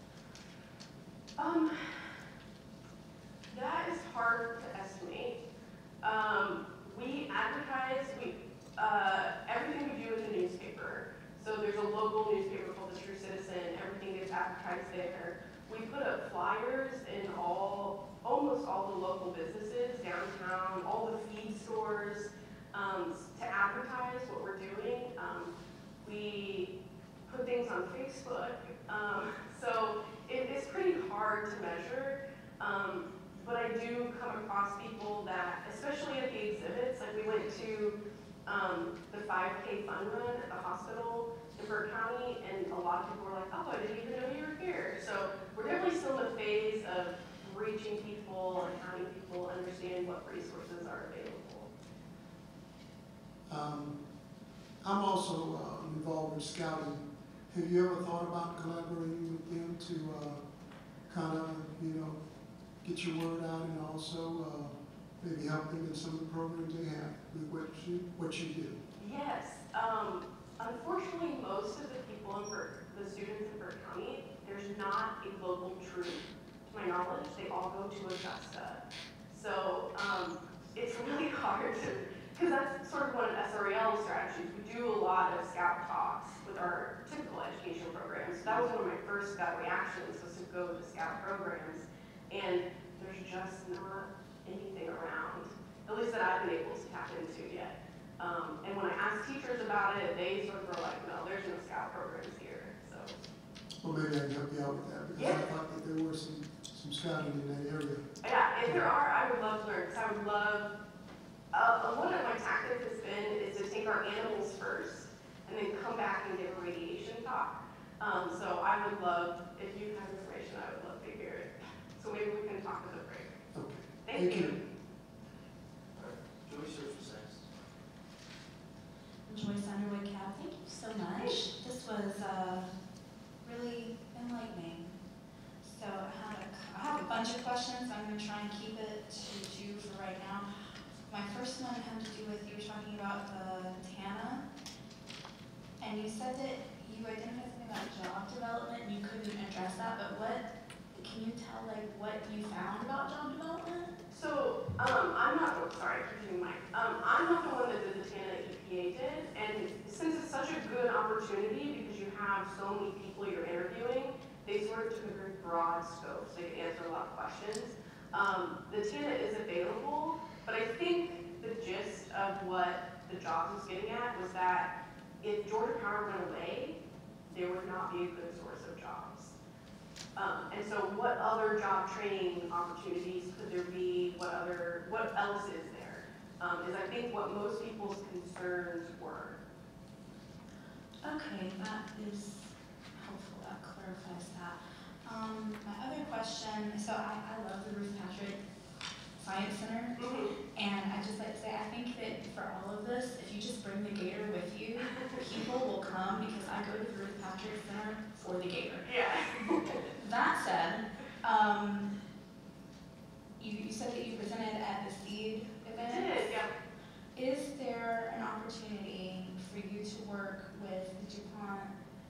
Um, that is hard to estimate. Um, we advertise, we, uh, everything we do in the newspaper. So there's a local newspaper called the True Citizen. Everything gets advertised there. We put up flyers in all, almost all the local businesses downtown, all the feed stores, um, to advertise what we're doing. Um, we put things on Facebook. Um, so it, it's pretty hard to measure. Um, but I do come across people that, especially at the exhibits, like we went to um, the five K fun run at the hospital in Burke County, and a lot of people were like, oh, I didn't even know you were here. So we're definitely still in the phase of reaching people and having people understand what resources are available. Um, I'm also uh, involved in scouting. Have you ever thought about collaborating with them to uh, kind of, you know, get your word out and also uh, maybe help them in some of the programs they have with what you, what you do? Yes. Um, unfortunately, most of the people in Burke, the students in Burke County, there's not a local troop. To my knowledge, they all go to Augusta. So um, it's really hard to, because that's sort of one of S R L strategies. We do a lot of scout talks with our typical education programs. That was one of my first scout reactions, was to go to scout programs. And there's just not anything around, at least that I've been able to tap into yet. Um, and when I ask teachers about it, they sort of were like, no, there's no scout programs here. So. Well, maybe I can help you out with that, because Yeah. I thought that there were some, some scouting in that area. Yeah, if there are, I would love to learn, because I would love, uh, one of my tactics has been is to take our animals first, and then come back and give a radiation talk. Um, so I would love, if you have information, I would love to hear it. So maybe we can talk at the break. Okay. Thank, Thank you. you. All right, Joyce, yours was next. Joyce Underwood C A B, thank you so much. This was uh, really enlightening. So I have, a, I have a bunch of questions. I'm going to try and keep it to two for right now. My first one had to do with, you were talking about the T A N A, and you said that you identified something about job development, and you couldn't address that, but what, can you tell like what you found about job development? So, um, I'm not, oh, sorry, confusing Mike. Um, I'm not the one that did the T A N A E P A did, and since it's such a good opportunity because you have so many people you're interviewing, they sort of took a very broad scope, so they could answer a lot of questions. Um, the T A N A is available, but I think the gist of what the jobs was getting at was that if Georgia Power went away, there would not be a good source of jobs. Um, and so what other job training opportunities could there be? What other, what else is there? Um, is I think what most people's concerns were. Okay, that is helpful, that clarifies that. Um, my other question, so I, I love the Ruth Patrick Science Center, Mm-hmm. and I just like to say, I think that for all of this, if you just bring the gator with you, people will come because I go to the Ruth Patrick Center for the gator. Yeah. That said, um, you, you said that you presented at the SEED event. I did, yeah. Is there an opportunity for you to work with the DuPont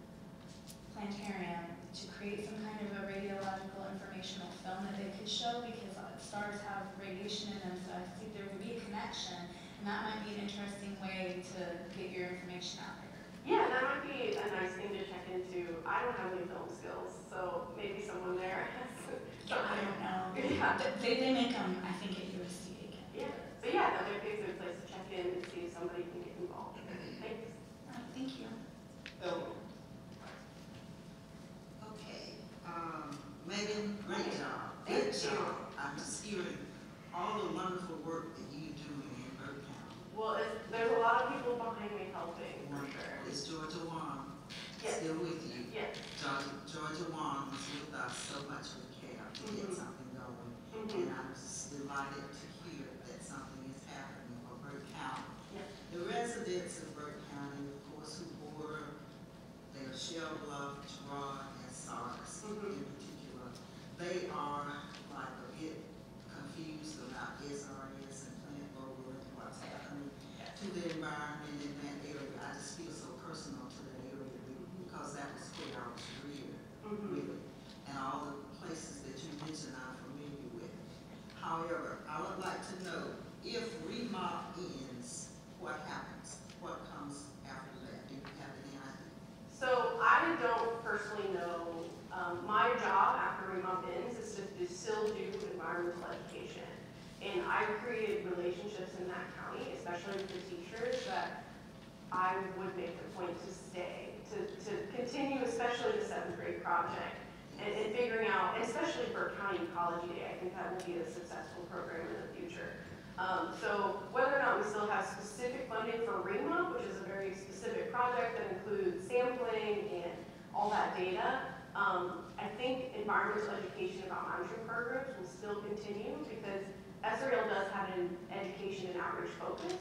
Planetarium to create some kind of a radiological informational film that they could show? Because stars have radiation in them, so I think there would be a connection, and that might be an interesting way to get your information out there. Yeah, that might be a nice thing to check into. I don't have any film skills, so maybe someone there has Yeah, I don't know. Yeah. But They, they make them, I think, at U S C again. Yeah, so yeah, that might be a good place to check in and see if somebody can get involved. Thanks. All right, thank you. Eleanor. Okay, um, Megan, great job, Thank good you. job. I'm just hearing all the wonderful work that you do in Burke County. Well, it's, there's a lot of people behind me helping, for sure. Is Georgia Wong Yes. still with you? Yes. Georgia, Georgia Wong was with us so much with C A B to get Mhm. something going. Mm-hmm. And I'm just delighted to hear that something is happening for Burke County. Yes. The residents of Burke County, of course, who border, they are Shell Bluff, Gerard, and S R S Mhm. in particular. They are like a bit confused about S R S and plant over and what's happening to the environment in that area. I just feel so personal to that area because that was where I was reared, Mm-hmm. really. And all the places that you mentioned I'm familiar with. However, I would like to know if remodel ends, what happens? What comes after that? Do you have any idea? So I don't personally know. Um, my job after remodel ends is to do, still do environmental education. And I created relationships in that county, especially with the teachers, that I would make a point to stay, to, to continue, especially the seventh grade project, and, and figuring out, and especially for County Ecology Day, I think that will be a successful program in the future. Um, so whether or not we still have specific funding for R E M A, which is a very specific project that includes sampling and all that data, um, I think environmental education about monitoring programs will still continue because S R L does have an education and outreach focus.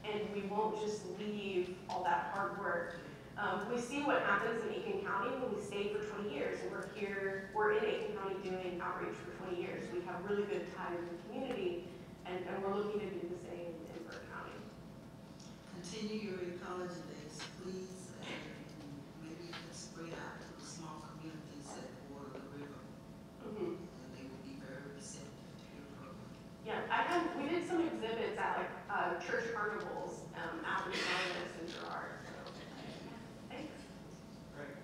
and we won't just leave all that hard work. Um, we see what happens in Aiken County when we stay for twenty years, and we're here, we're in Aiken County doing outreach for twenty years. We have really good ties in the community, and, and we're looking to do the same in Burke County. Continue your ecology days, please, and maybe you can spread out to the small communities that border the river, Mm-hmm. and they will be very receptive to your program. Yeah, I had, we did some exhibits at like uh, church carnivals um, out in Salinas and Girard. So, thanks. Great.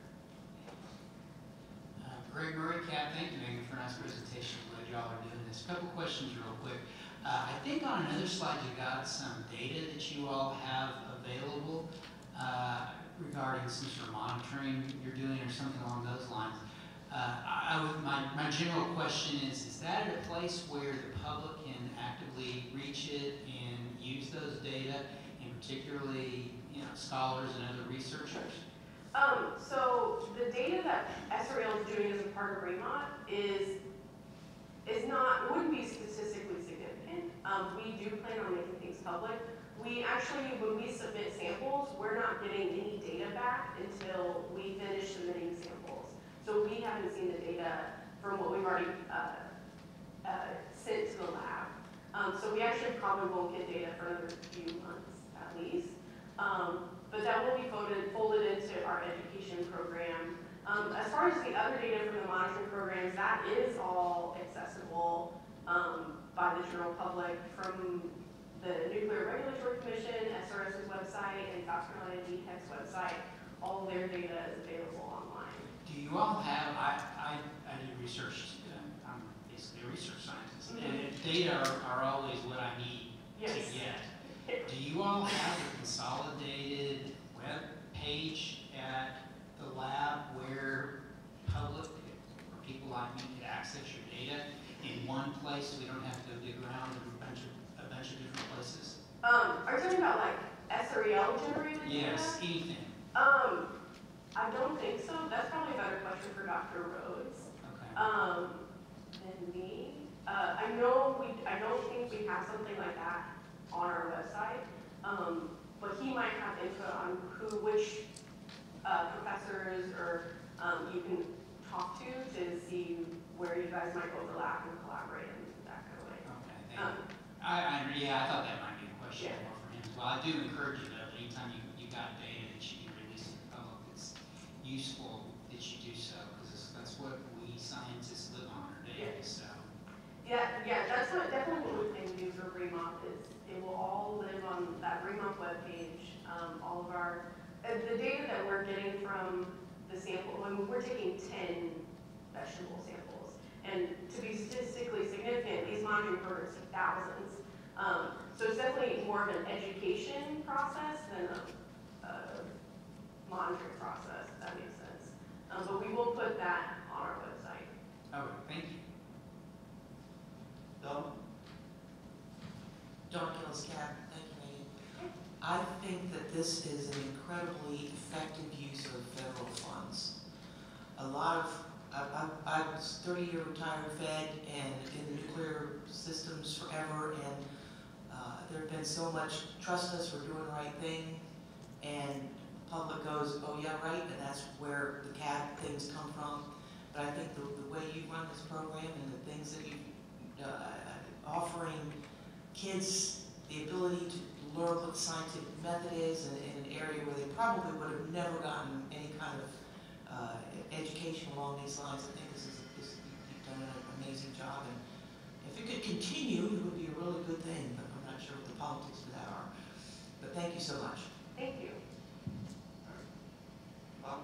Uh, Greg Murray, C A B, thank you, Megan, for a nice presentation. Glad y'all are doing this. A couple questions real quick. Uh, I think on another slide you got some data that you all have available uh, regarding some sort of monitoring you're doing or something along those lines. Uh, I, I would, my, my general question is, is that at a place where the public can actively reach it and use those data, and particularly, you know, scholars and other researchers? Um, so the data that S R L is doing as a part of Remont is is not, wouldn't be statistically significant. Um, we do plan on making things public. We actually, when we submit samples, we're not getting any data back until we finish submitting samples. So we haven't seen the data from what we've already uh, uh, sent to the lab. Um, so we actually probably won't get data for another few months at least. Um, but that will be folded, folded into our education program. Um, as far as the other data from the monitoring programs, that is all accessible um, by the general public from the Nuclear Regulatory Commission, SRS's website, and South Carolina D TEC's website. All their data is available online. Do you all have, I, I, I do research, uh, I'm basically a research scientist, Mm-hmm. and data are, are always what I need Yes. to get. Do you all have a consolidated web page at the lab where public or people like me can access your data in one place so we don't have to dig around in a bunch of, a bunch of different places? Um, are you talking about like S R E L generated Yes, data? anything. Um, I don't think so. That's probably a better question for Doctor Rhodes. Okay. Um, than me. Uh, I know we, I don't think we have something like that on our website, um, but he might have input on who, which uh, professors or um, you can talk to to see where you guys might overlap and collaborate in that kind of way. Okay, thank Um, you. I, I, yeah, I thought that might be a question Yeah. more for him as well. I do encourage you though, anytime you, you got data that you can release to the public, it's useful that you do so, because that's what we scientists live on our data, Yeah. so. Yeah, yeah, that's what definitely what we can do for Remont is it will all live on that Remont webpage. Um, all of our uh, the data that we're getting from the sample. When we're taking ten vegetable samples, and to be statistically significant, these monitoring programs take thousands. Um, so it's definitely more of an education process than a, a monitoring process. If that makes sense. Um, but we will put that on our website. Oh, thank you. Don? Don Gillis, C A B, thank you, Megan. I think that this is an incredibly effective use of federal funds. A lot of, I, I, I was thirty-year retired Fed and in nuclear systems forever, and uh, there have been so much, trust us, we're doing the right thing, and the public goes, oh yeah, right, and that's where the C A B things come from. But I think the, the way you run this program and the things that you Uh, offering kids the ability to learn what the scientific method is in, in an area where they probably would have never gotten any kind of uh, education along these lines. I think this is, this, you've done an amazing job, and if it could continue, it would be a really good thing, but I'm not sure what the politics of that are. But thank you so much. Thank you. Bob?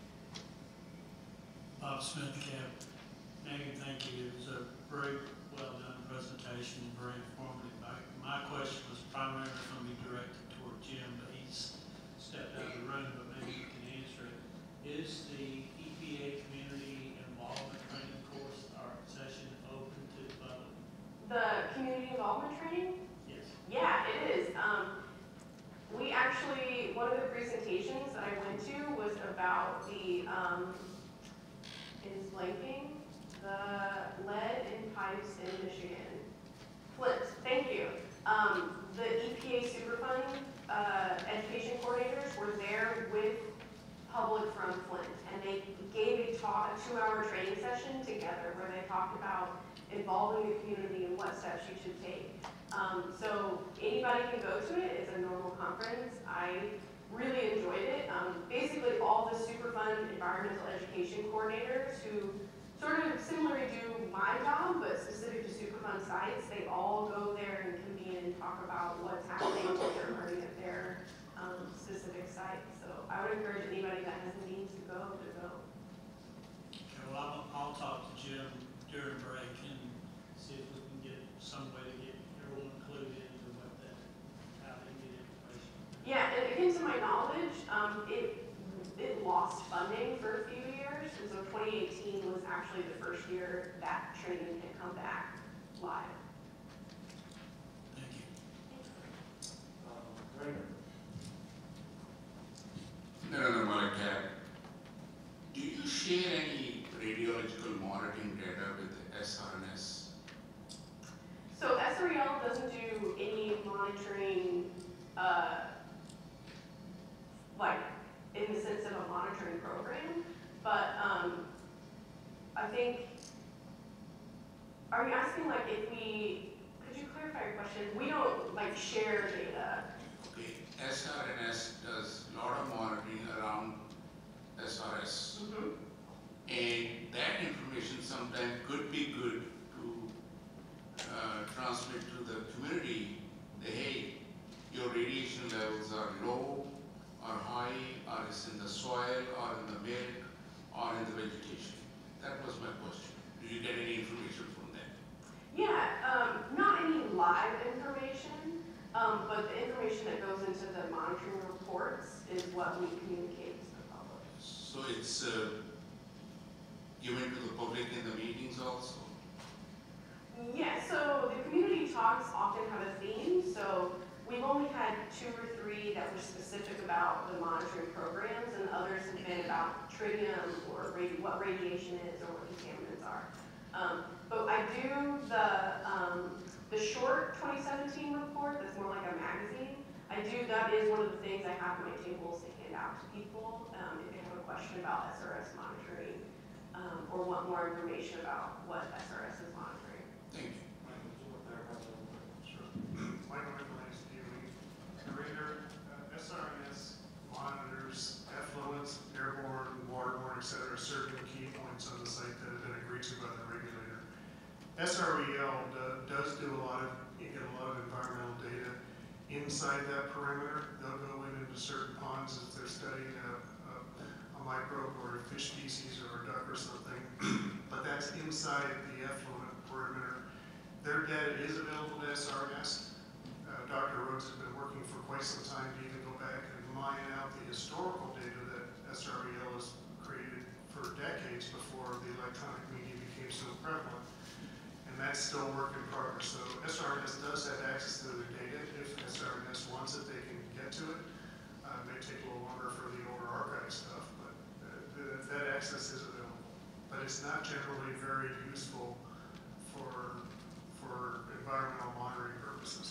Bob Smith, C A B. Megan, thank you. It was a very well done presentation, very informative. My, my question was primarily going to be directed toward Jim, but he's stepped out of the room, but maybe you can answer it. Is the E P A community involvement training course or session open to the public? The community involvement training? Yes. Yeah, it is. Um, we actually, one of the presentations that I went to was about the, um, is blanking, the lead in pipes in Michigan. Flint, thank you. Um, the E P A Superfund uh, education coordinators were there with public from Flint, and they gave a talk, a two-hour training session together where they talked about involving the community and what steps you should take. Um, so anybody can go to it. It's a normal conference. I really enjoyed it. Um, basically, all the Superfund environmental education coordinators who sort of similarly do my job, but specific to Superfund sites, they all go there and convene and talk about what's happening, what they're learning at their um, specific sites. So I would encourage anybody that has the means to go to go. Okay, well, I'll, I'll talk to Jim during break and see if we can get some way to get everyone included into what that, how they get information. Yeah, and again, to my knowledge, um, it it lost funding for a few years, and so twenty eighteen was actually the first year that training had come back live. Thank you. Um, Raymond? Another C A B. Do you share any radiological monitoring data with S R S? So S R E L doesn't do any monitoring, uh, like in the sense of a monitoring program, but um, I think, are you asking like if we, could you clarify your question? We don't like share data. Okay, S R S does a lot of monitoring around S R S. Mm-hmm. And that information sometimes could be good to uh, transmit to the community that, hey, your radiation levels are low or high, or it's in the soil, or in the milk, or in the vegetation. That was my question. Do you get any information from that? Yeah, um, not any live information, um, but the information that goes into the monitoring reports is what we communicate to the public. So it's uh, given to the public in the meetings also? Yeah, so the community talks often have a theme, so we've only had two or three that were specific about the monitoring programs, and others have been about tritium or radi what radiation is or what contaminants are. Um, but I do the, um, the short twenty seventeen report that's more like a magazine. I do, that is one of the things I have on my tables to hand out to people um, if they have a question about S R S monitoring um, or want more information about what S R S is monitoring. Thank you. Sure. Michael Nicholas, D O E. Narrator, uh, S R S monitors effluent, airborne, waterborne, et cetera, certain key points on the site that have been agreed to by the regulator. S R E L do, does do a lot of, you get a lot of environmental data inside that perimeter. They'll go in into certain ponds if they're studying a, a, a microbe or a fish species or a duck or something, but that's inside the effluent perimeter. Their data is available to S R S. Uh, Doctor Rhodes has been working for quite some time to even go back and mine out the historical data that S R E L has created for decades before the electronic media became so prevalent. And that's still work in progress. So S R S does have access to their data. If S R S wants it, they can get to it. Uh, it may take a little longer for the older archive stuff, but uh, the, that access is available. But it's not generally very useful for for environmental monitoring purposes.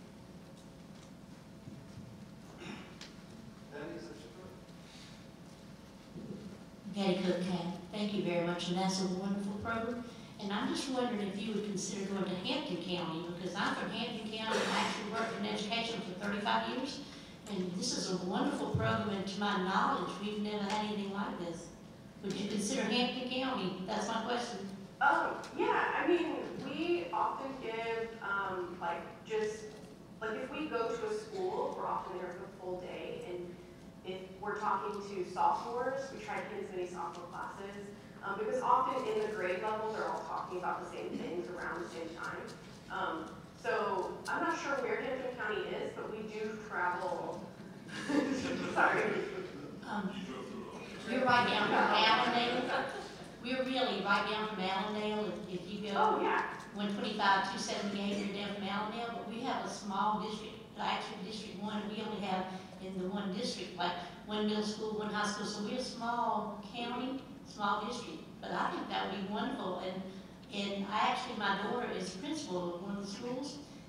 Patty Cook, C A B. Thank you very much, and that's a wonderful program. And I'm just wondering if you would consider going to Hampton County, because I'm from Hampton County and actually worked in education for thirty-five years. And this is a wonderful program, and to my knowledge, we've never had anything like this. Would you consider Hampton County? That's my question. Um, yeah, I mean, we often give, um, like, just, like, if we go to a school, we're often there for the full day, and if we're talking to sophomores, we try to get as many sophomore classes, um, because often in the grade level, they're all talking about the same things around the same time. Um, so, I'm not sure where Hampton County is, but we do travel, sorry. Um, you're right down from Allendale. We're really right down from Allendale. If, if you go Oh, yeah. one twenty-five, two seventy-eight, you're down from Allendale. But we have a small district, actually District One. We only have in the one district, like one middle school, one high school. So we're a small county, small district. But I think that would be wonderful. And and I actually, my daughter is principal of one of the schools.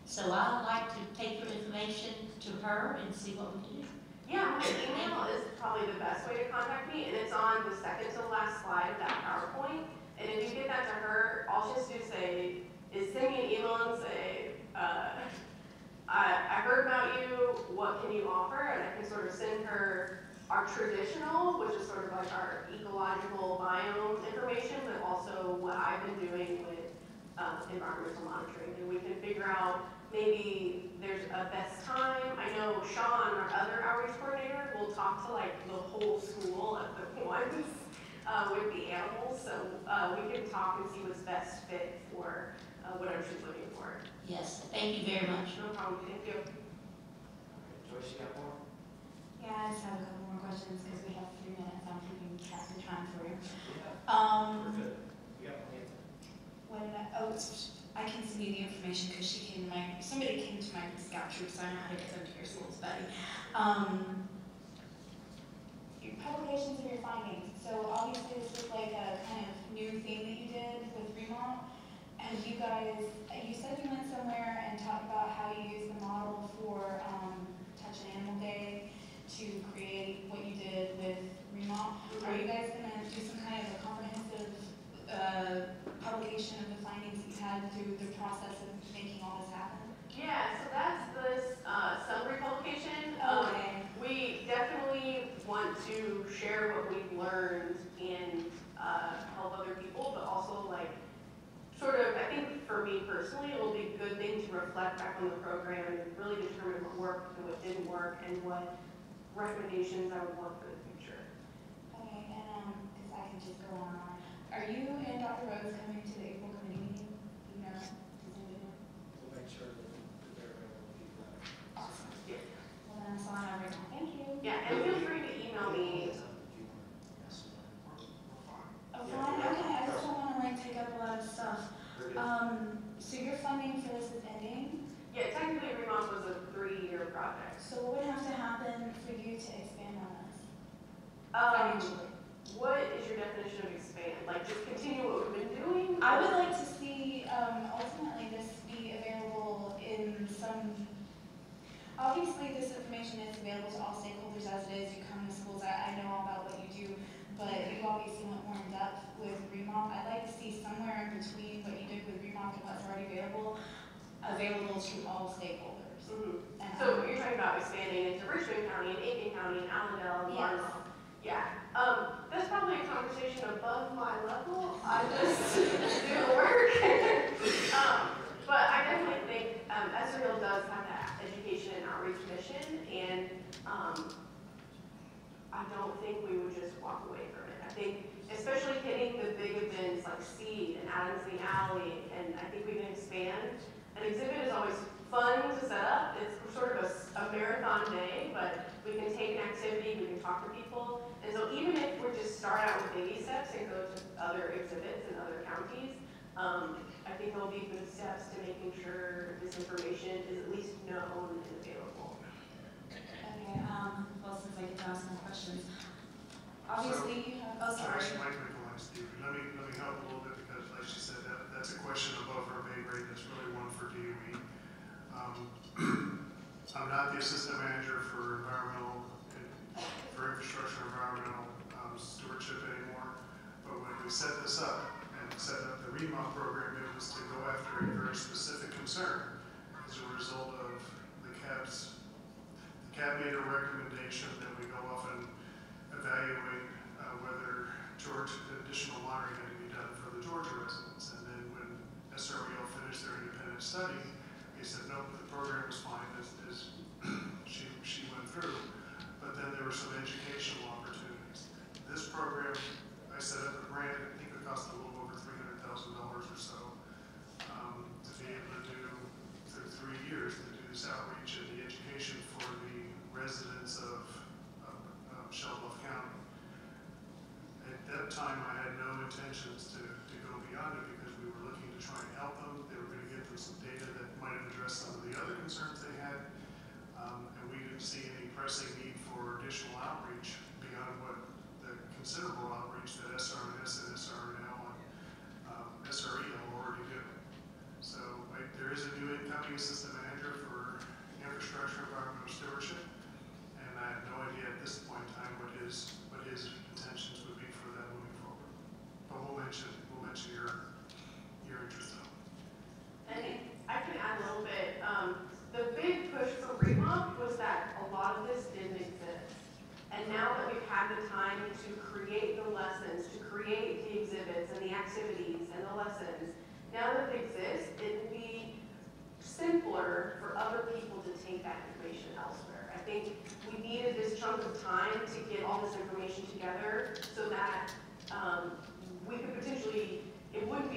So I'd like to take your information to her and see what we can do. Yeah, my email is probably the best way to contact me, and it's on the second to last slide of that PowerPoint. And if you get that to her, all she has to do is say, is send me an email and say, uh, I, I heard about you, what can you offer? And I can sort of send her our traditional, which is sort of like our ecological biome information, but also what I've been doing with um, environmental monitoring. And we can figure out maybe there's a best time. I know Sean, our other outreach coordinator, will talk to like the whole school at the ones uh, with the animals. So uh, we can talk and see what's best fit for uh, whatever she's looking for. Yes, thank you very much. No problem, thank you. Joyce, you got more? Yeah, I just have a couple more questions because we have three minutes. I'm keeping track of time for you. Um, We're good. We got plenty of time. when, oh, I can send you the information because she came to my, somebody came to my scout troop, so I know how to get them to your schools, buddy. Um, your publications and your findings. So obviously this was like a kind of new thing that you did with Remont. And you guys, you said you went somewhere and talked about how you used the model for um, Touch an Animal Day to create what you did with Remont. Are you guys going to do some kind of a comprehensive uh, publication of the findings that you had through the process of making all this happen? Yeah, so that's this uh, summary publication. Um, Okay. We definitely want to share what we've learned and uh, help other people, but also like sort of, I think for me personally, it will be a good thing to reflect back on the program and really determine what worked and what didn't work and what recommendations I would want for the future. Okay, and um, because I can just go on and on. Are you and Doctor Rose coming to the April committee meeting? Do you know? Does anybody know? We'll make sure that that they're available to people. Awesome. Yeah, Well, then I'm signing out right now. Thank you. yeah, and feel free to email me. Oh, fine, okay, I just don't want to like take up a lot of stuff. We're good. Um, so your funding for this is ending, Yeah, technically Remont was a three-year project. so what would have to happen for you to expand on this Um, financially? what is your definition of expand? Like just continue what we've been doing? I would like to see, um, ultimately this be available in some, obviously this information is available to all stakeholders as it is. You come to schools, I, I know all about what you do, but you obviously went more in depth with Remont. I'd like to see somewhere in between what you did with Remont and what's already available, available to all stakeholders. Mhm. And So you're talking about expanding into Richmond County and Aiken County and Allendale and Yes. Barnwell? Yeah, um, that's probably a conversation above my level. I just do the work. um, but I definitely think um, S R E does have that education and outreach mission, and um, I don't think we would just walk away from it. I think, especially hitting the big events like Seed and Adams the Alley, and I think we can expand. An exhibit is always fun to set up. It's sort of a, a marathon day, but we can take an activity, we can talk to people. And so even if we just start out with baby steps and go to other exhibits in other counties, um, I think there'll be good steps to making sure this information is at least known and available. Okay, um, well, since I get to ask more questions, obviously you have, oh, sorry. Actually, Mike Nicolai, Steve, let me, let me help a little bit because like she said, that, that's a question above her pay grade. That's really one for D O E. Um, I'm not the assistant manager for environmental, for infrastructure environmental um, stewardship anymore. But when we set this up and set up the Remont program, it was to go after a very specific concern as a result of the C A B's. The C A B made a recommendation that we go off and evaluate uh, whether Georgia, additional monitoring had to be done for the Georgia residents. And then when S R E L finished their independent study, they said, no, the program was fine as, as she, she went through. But then there were some educational opportunities. This program, I set up a grant, I think it cost a little over three hundred thousand dollars or so um, to be able to do, through three years, to do this outreach and the education for the residents of, of, of Shellbluff County. At that time, I had no intentions to, to go beyond it because we were looking to try and help them. They were going to get them some data that might have addressed some of the other concerns they had. Um, and we didn't see any pressing need for additional outreach beyond what the considerable outreach that S R S and S R L and um, S R E L already do. So like, there is a new incoming assistant manager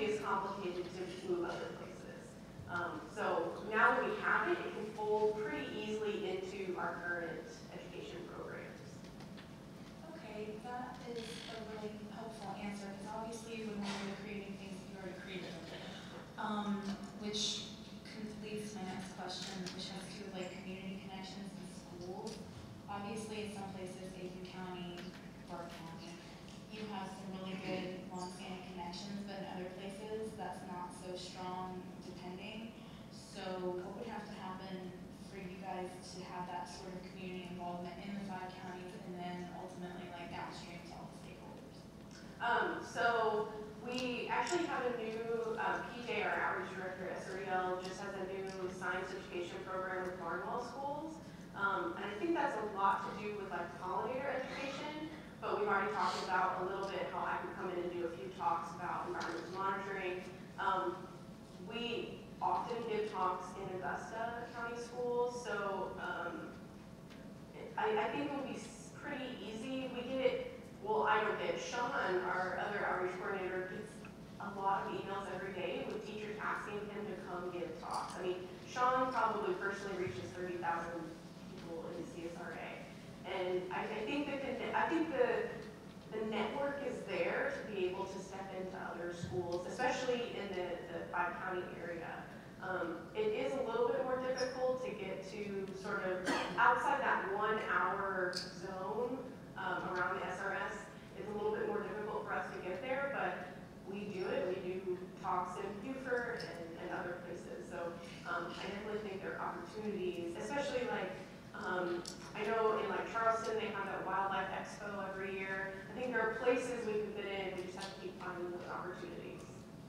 be as complicated to move other places. Um, so now that we have it, it can fold pretty easily into our current education programs. Okay, that is a really helpful answer, because obviously when we were creating things, we already created them. Um, which leads to my next question, which has to do with like community connections in schools. Obviously, in some places, Aiken County, Burke County, you have some really good long-standing connections, but in other places, that's not so strong, depending. So what would have to happen for you guys to have that sort of community involvement in the five counties, and then ultimately like downstream to all the stakeholders? Um, so we actually have a new, um, P J, our outreach director at S R S, just has a new science education program with Barnwell schools. Um, and I think that's a lot to do with like pollinator education, but we've already talked about a little bit how I can come in and do a few talks about environmental monitoring. Um, we often give talks in Augusta County schools, so um, I, I think it would be pretty easy. We get it, well, I don't get it. Sean, our other outreach coordinator, gets a lot of emails every day with teachers asking him to come give talks. I mean, Sean probably personally reaches thirty thousand people in the C S R A. And I, I think that the, I think the, the network is there to be able to step into other schools, especially in the, the five county area. Um, it is a little bit more difficult to get to sort of outside that one hour zone um, around the S R S. It's a little bit more difficult for us to get there, but we do it. We do talks in Beaufort and, and other places. So um, I definitely think there are opportunities, especially like, um, I know in like Charleston, they have that wildlife expo every year. I think there are places we can fit in. We just have to keep finding those opportunities.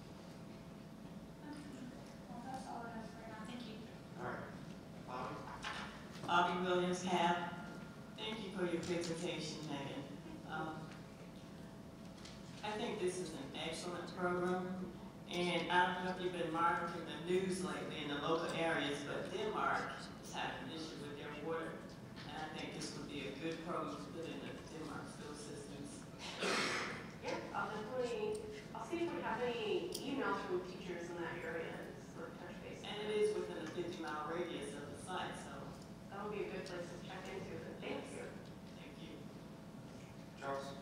Well, that's all I have for now. Thank you. All right. Bobby? Bobby Williams, C A B. Thank you for your presentation, Megan. Um, I think this is an excellent program, and I don't know if you've been monitoring the news lately in the local areas, but Denmark is having an issue with their water, and I think this would be a good program to put in the Denmark school systems. Yeah, I'll definitely, I'll see if we have any emails from teachers in that area and sort of touch base. And it is within a fifty mile radius of the site, so That'll be a good place to check into it. Thank you. thank you. Charles?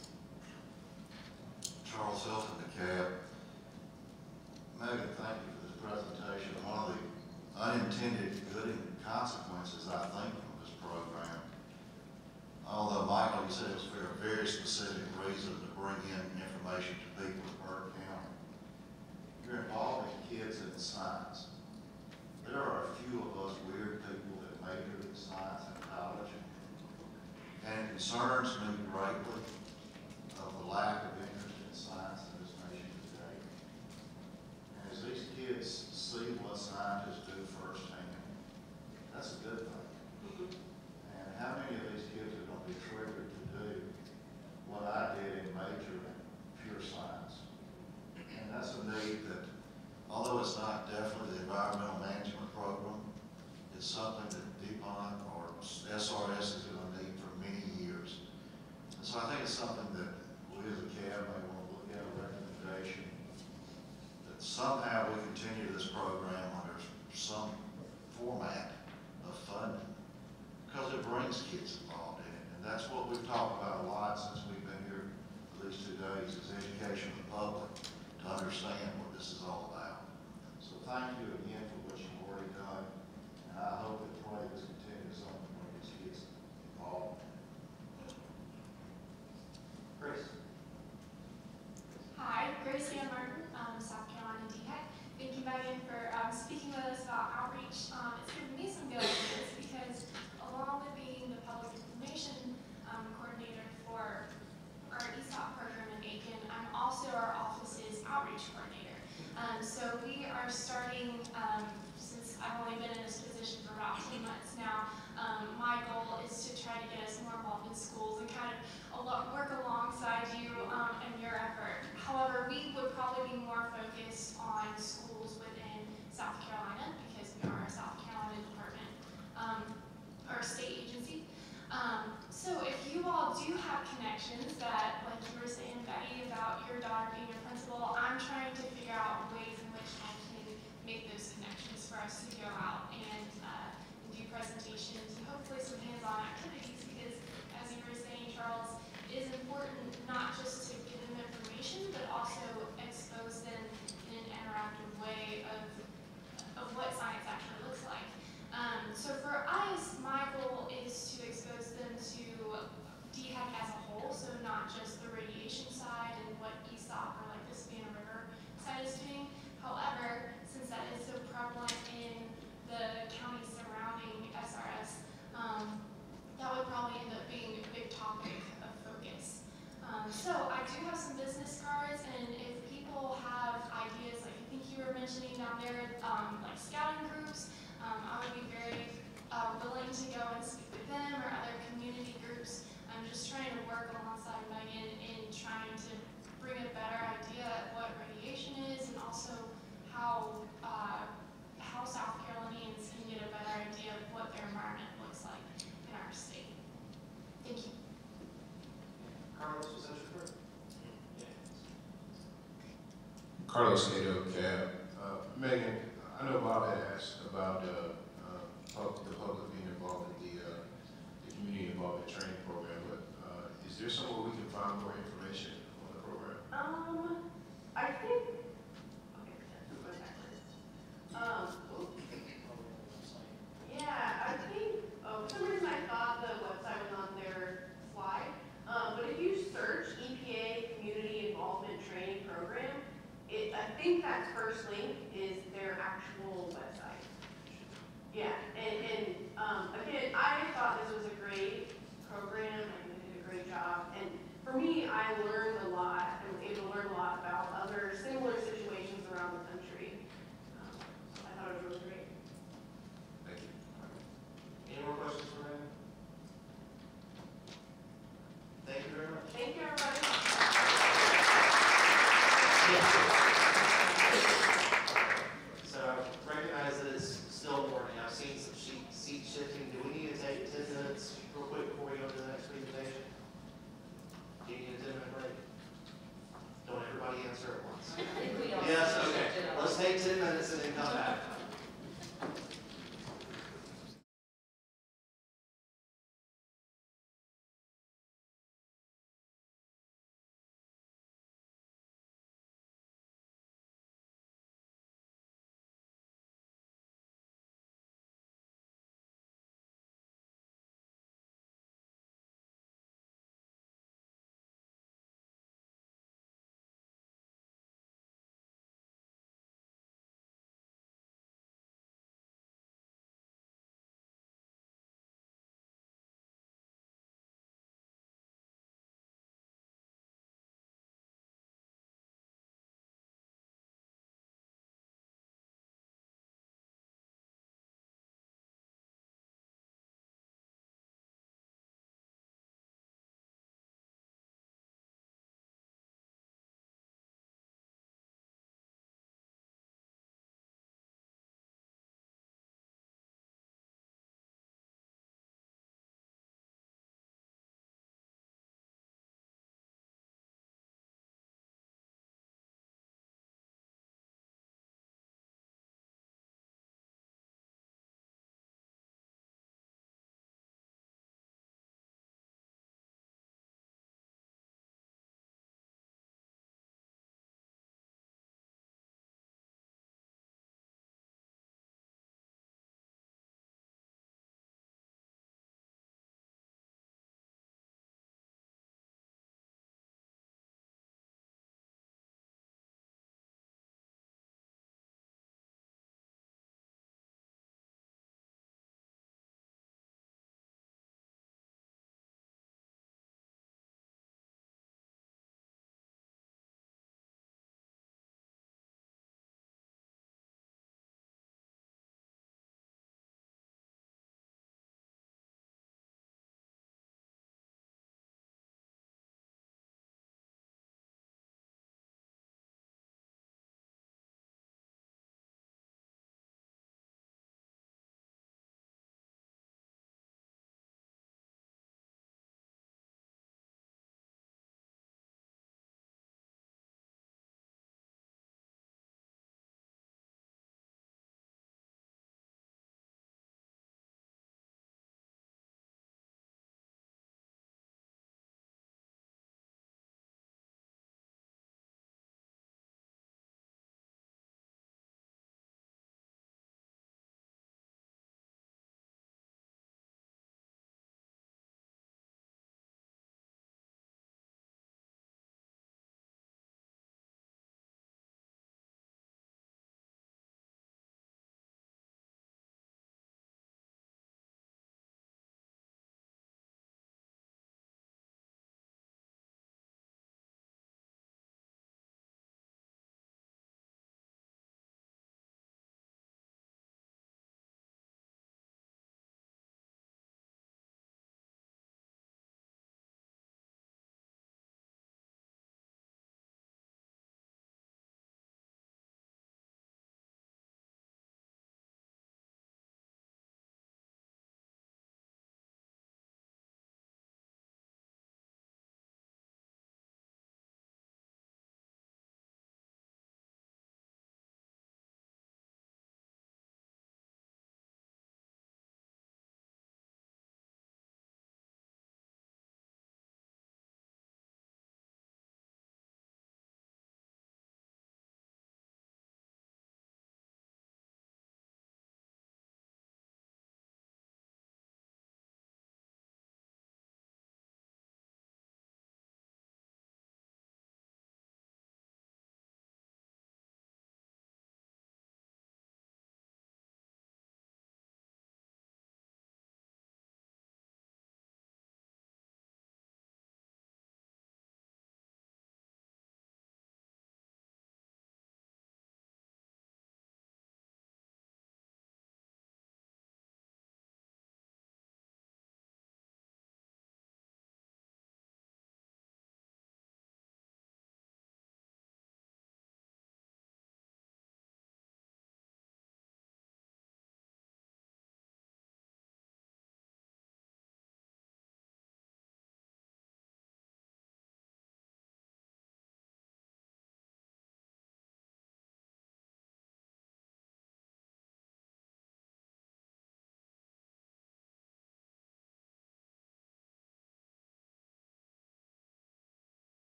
Charles Hilton, the C A B. Megan, thank you for this presentation. One of the unintended good consequences, I think, from this program, although Michael, you said it was for a very specific reason to bring in information to people in Burke County, you're involving kids in science. There are a few of us weird people that major in science in college, and it concerns me greatly of the lack of interest in science in this nation today. And as these kids see what scientists do firsthand, that's a good thing. And how many of these kids are going to be triggered to do what I did in major in pure science? And that's a need that, although it's not definitely the environmental management program, it's something that DuPont or S R S is going to need for many years. And so I think it's something that we as a C A B may want to look at a recommendation that somehow we continue this program under some format of funding, because it brings kids involved in it. And that's what we've talked about a lot since we've been here for these two days, is education of the public to understand what this is all about. So thank you again for what you've already done, and I hope that pray this continues on to bring these kids involved. Grace? Hi, Grace Ann Martin, um, South Carolina D HEC. Thank you, Megan, for um, speaking with us about outreach. Um, it's given me some good ideas because along with being the public information um, coordinator for our E S O P program in Aiken, I'm also our office's outreach coordinator. Um, so we are starting, um, since I've only been in this position for about two months now, um, my goal is to try to get us more involved in schools and kind of al- work alongside you um, in your effort. However, we would probably be more focused on schools within South Carolina because we are a South Carolina mentioning down there, um, like scouting groups, um, I would be very uh, willing to go and speak with them or other community groups. I'm just trying to work alongside Megan in trying to bring a better idea of what radiation is and also how uh, how South Carolinians can get a better idea of what their environment looks like in our state. Thank you. Carlos, was that your first? Carlos Cato, C A B. Uh, Megan, I know Bob had asked about uh, uh, pub- the public being involved in the, uh, the community involvement training program, but uh, is there somewhere we can find more information on the program? Um, I think, okay, go backwards. Um, oops. Yeah, I think, oh, for some reason I thought the website was on their slide. Um, but if you search E P A Community Involvement Training Program, it, I think that first link is their actual website. Yeah, and, and um, again, I thought this was a great program. I think they did a great job. And for me, I learned a lot. I was able to learn a lot about other similar situations around the country. Um, so I thought it was really great. Thank you. Any more questions for Megan? Thank you very much. Thank you, everybody. So I recognize that it's still morning. I've seen some sheet, seat shifting. Do we need to take ten minutes real quick before we go to the next presentation? Do you need a ten minute break? Don't everybody answer at once. I think we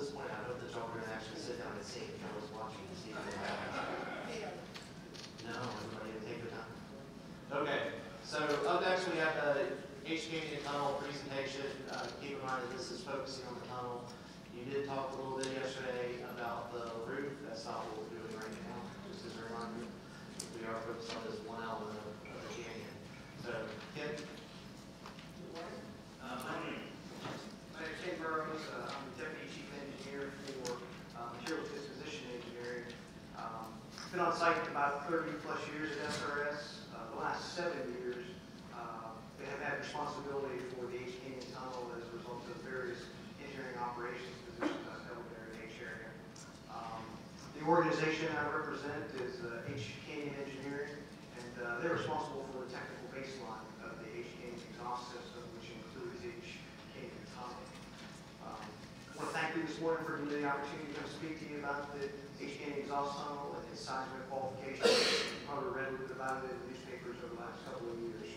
this point, I hope that y'all are gonna actually sit down and sing, I was watching to see what happened. No, everybody didn't take their time. Okay, so up next we have the H Canyon Tunnel presentation. Uh, keep in mind that this is focusing on the tunnel. You did talk a little bit yesterday about the roof. That's not what we're doing right now, just as a reminder. We are focused on this one element of, of the canyon. So, Ken? Uh, my name, my name is Ken Burrows. Uh, I'm the Deputy Chief Engineer for uh, Materials Disposition Engineering. Um, been on site for about thirty plus years at S R S. Uh, the last seven years, uh, they have had responsibility for the H Canyon Tunnel as a result of various engineering operations positions I've held there in H area. Um, the organization I represent is uh, H Canyon Engineering, and uh, they're responsible for the technical baseline of the H Canyon exhaust system, which includes H Canyon Tunnel. Um, I want to thank you this morning for giving me the opportunity to come speak to you about the H Canyon exhaust tunnel and its seismic qualifications. You've probably read a little bit about it in the newspapers over the last couple of years.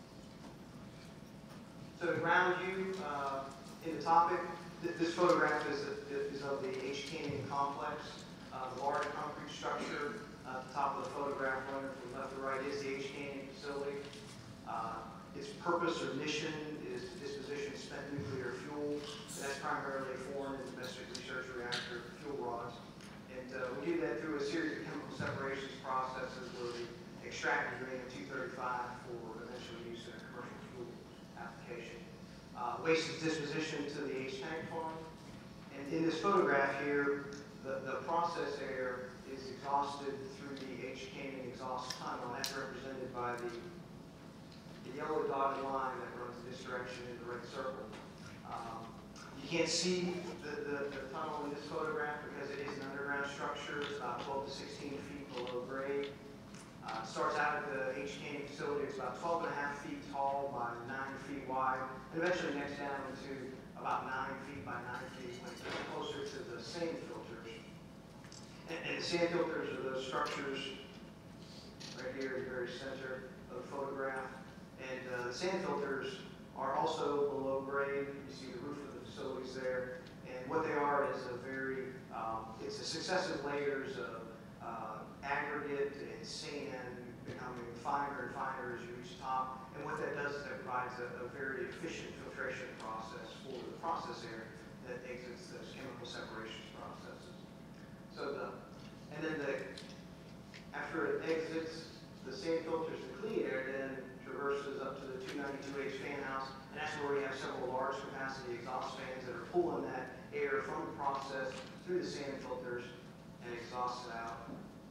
So to ground you uh, in the topic, th this photograph is, a, is of the H Canyon complex. Uh, the large concrete structure uh, at the top of the photograph running from left to right is the H Canyon facility. Uh, its purpose or mission is to disposition spent nuclear fuel. And that's primarily foreign and domestic research reactor fuel rods. And uh, we do that through a series of chemical separations processes where we extract uranium two thirty-five for eventual use in a commercial fuel application. Uh, waste is disposition to the H-tank farm. And in this photograph here, the, the process air is exhausted through the H Canyon exhaust tunnel, and that's represented by the, the yellow dotted line that runs in this direction in the red circle. Um, you can't see the, the, the tunnel in this photograph because it is an underground structure. It's about twelve to sixteen feet below grade. Uh, it starts out at the H Canyon facility. It's about twelve and a half feet tall by nine feet wide, and eventually next down to about nine feet by nine feet when it gets closer to the sand filters. And, and the sand filters are those structures right here in the very center of the photograph. And uh, the sand filters are also below grade. You see the roof of the facilities there. And what they are is a very, um, it's a successive layers of uh, aggregate and sand becoming finer and finer as you reach the top. And what that does is that provides a, a very efficient filtration process for the process air that exits those chemical separations processes. So the, and then the, after it exits the sand filters, the clean air then traverses up to the two ninety-two H fan house, and that's where we have several large capacity exhaust fans that are pulling that air from the process through the sand filters and exhaust it out.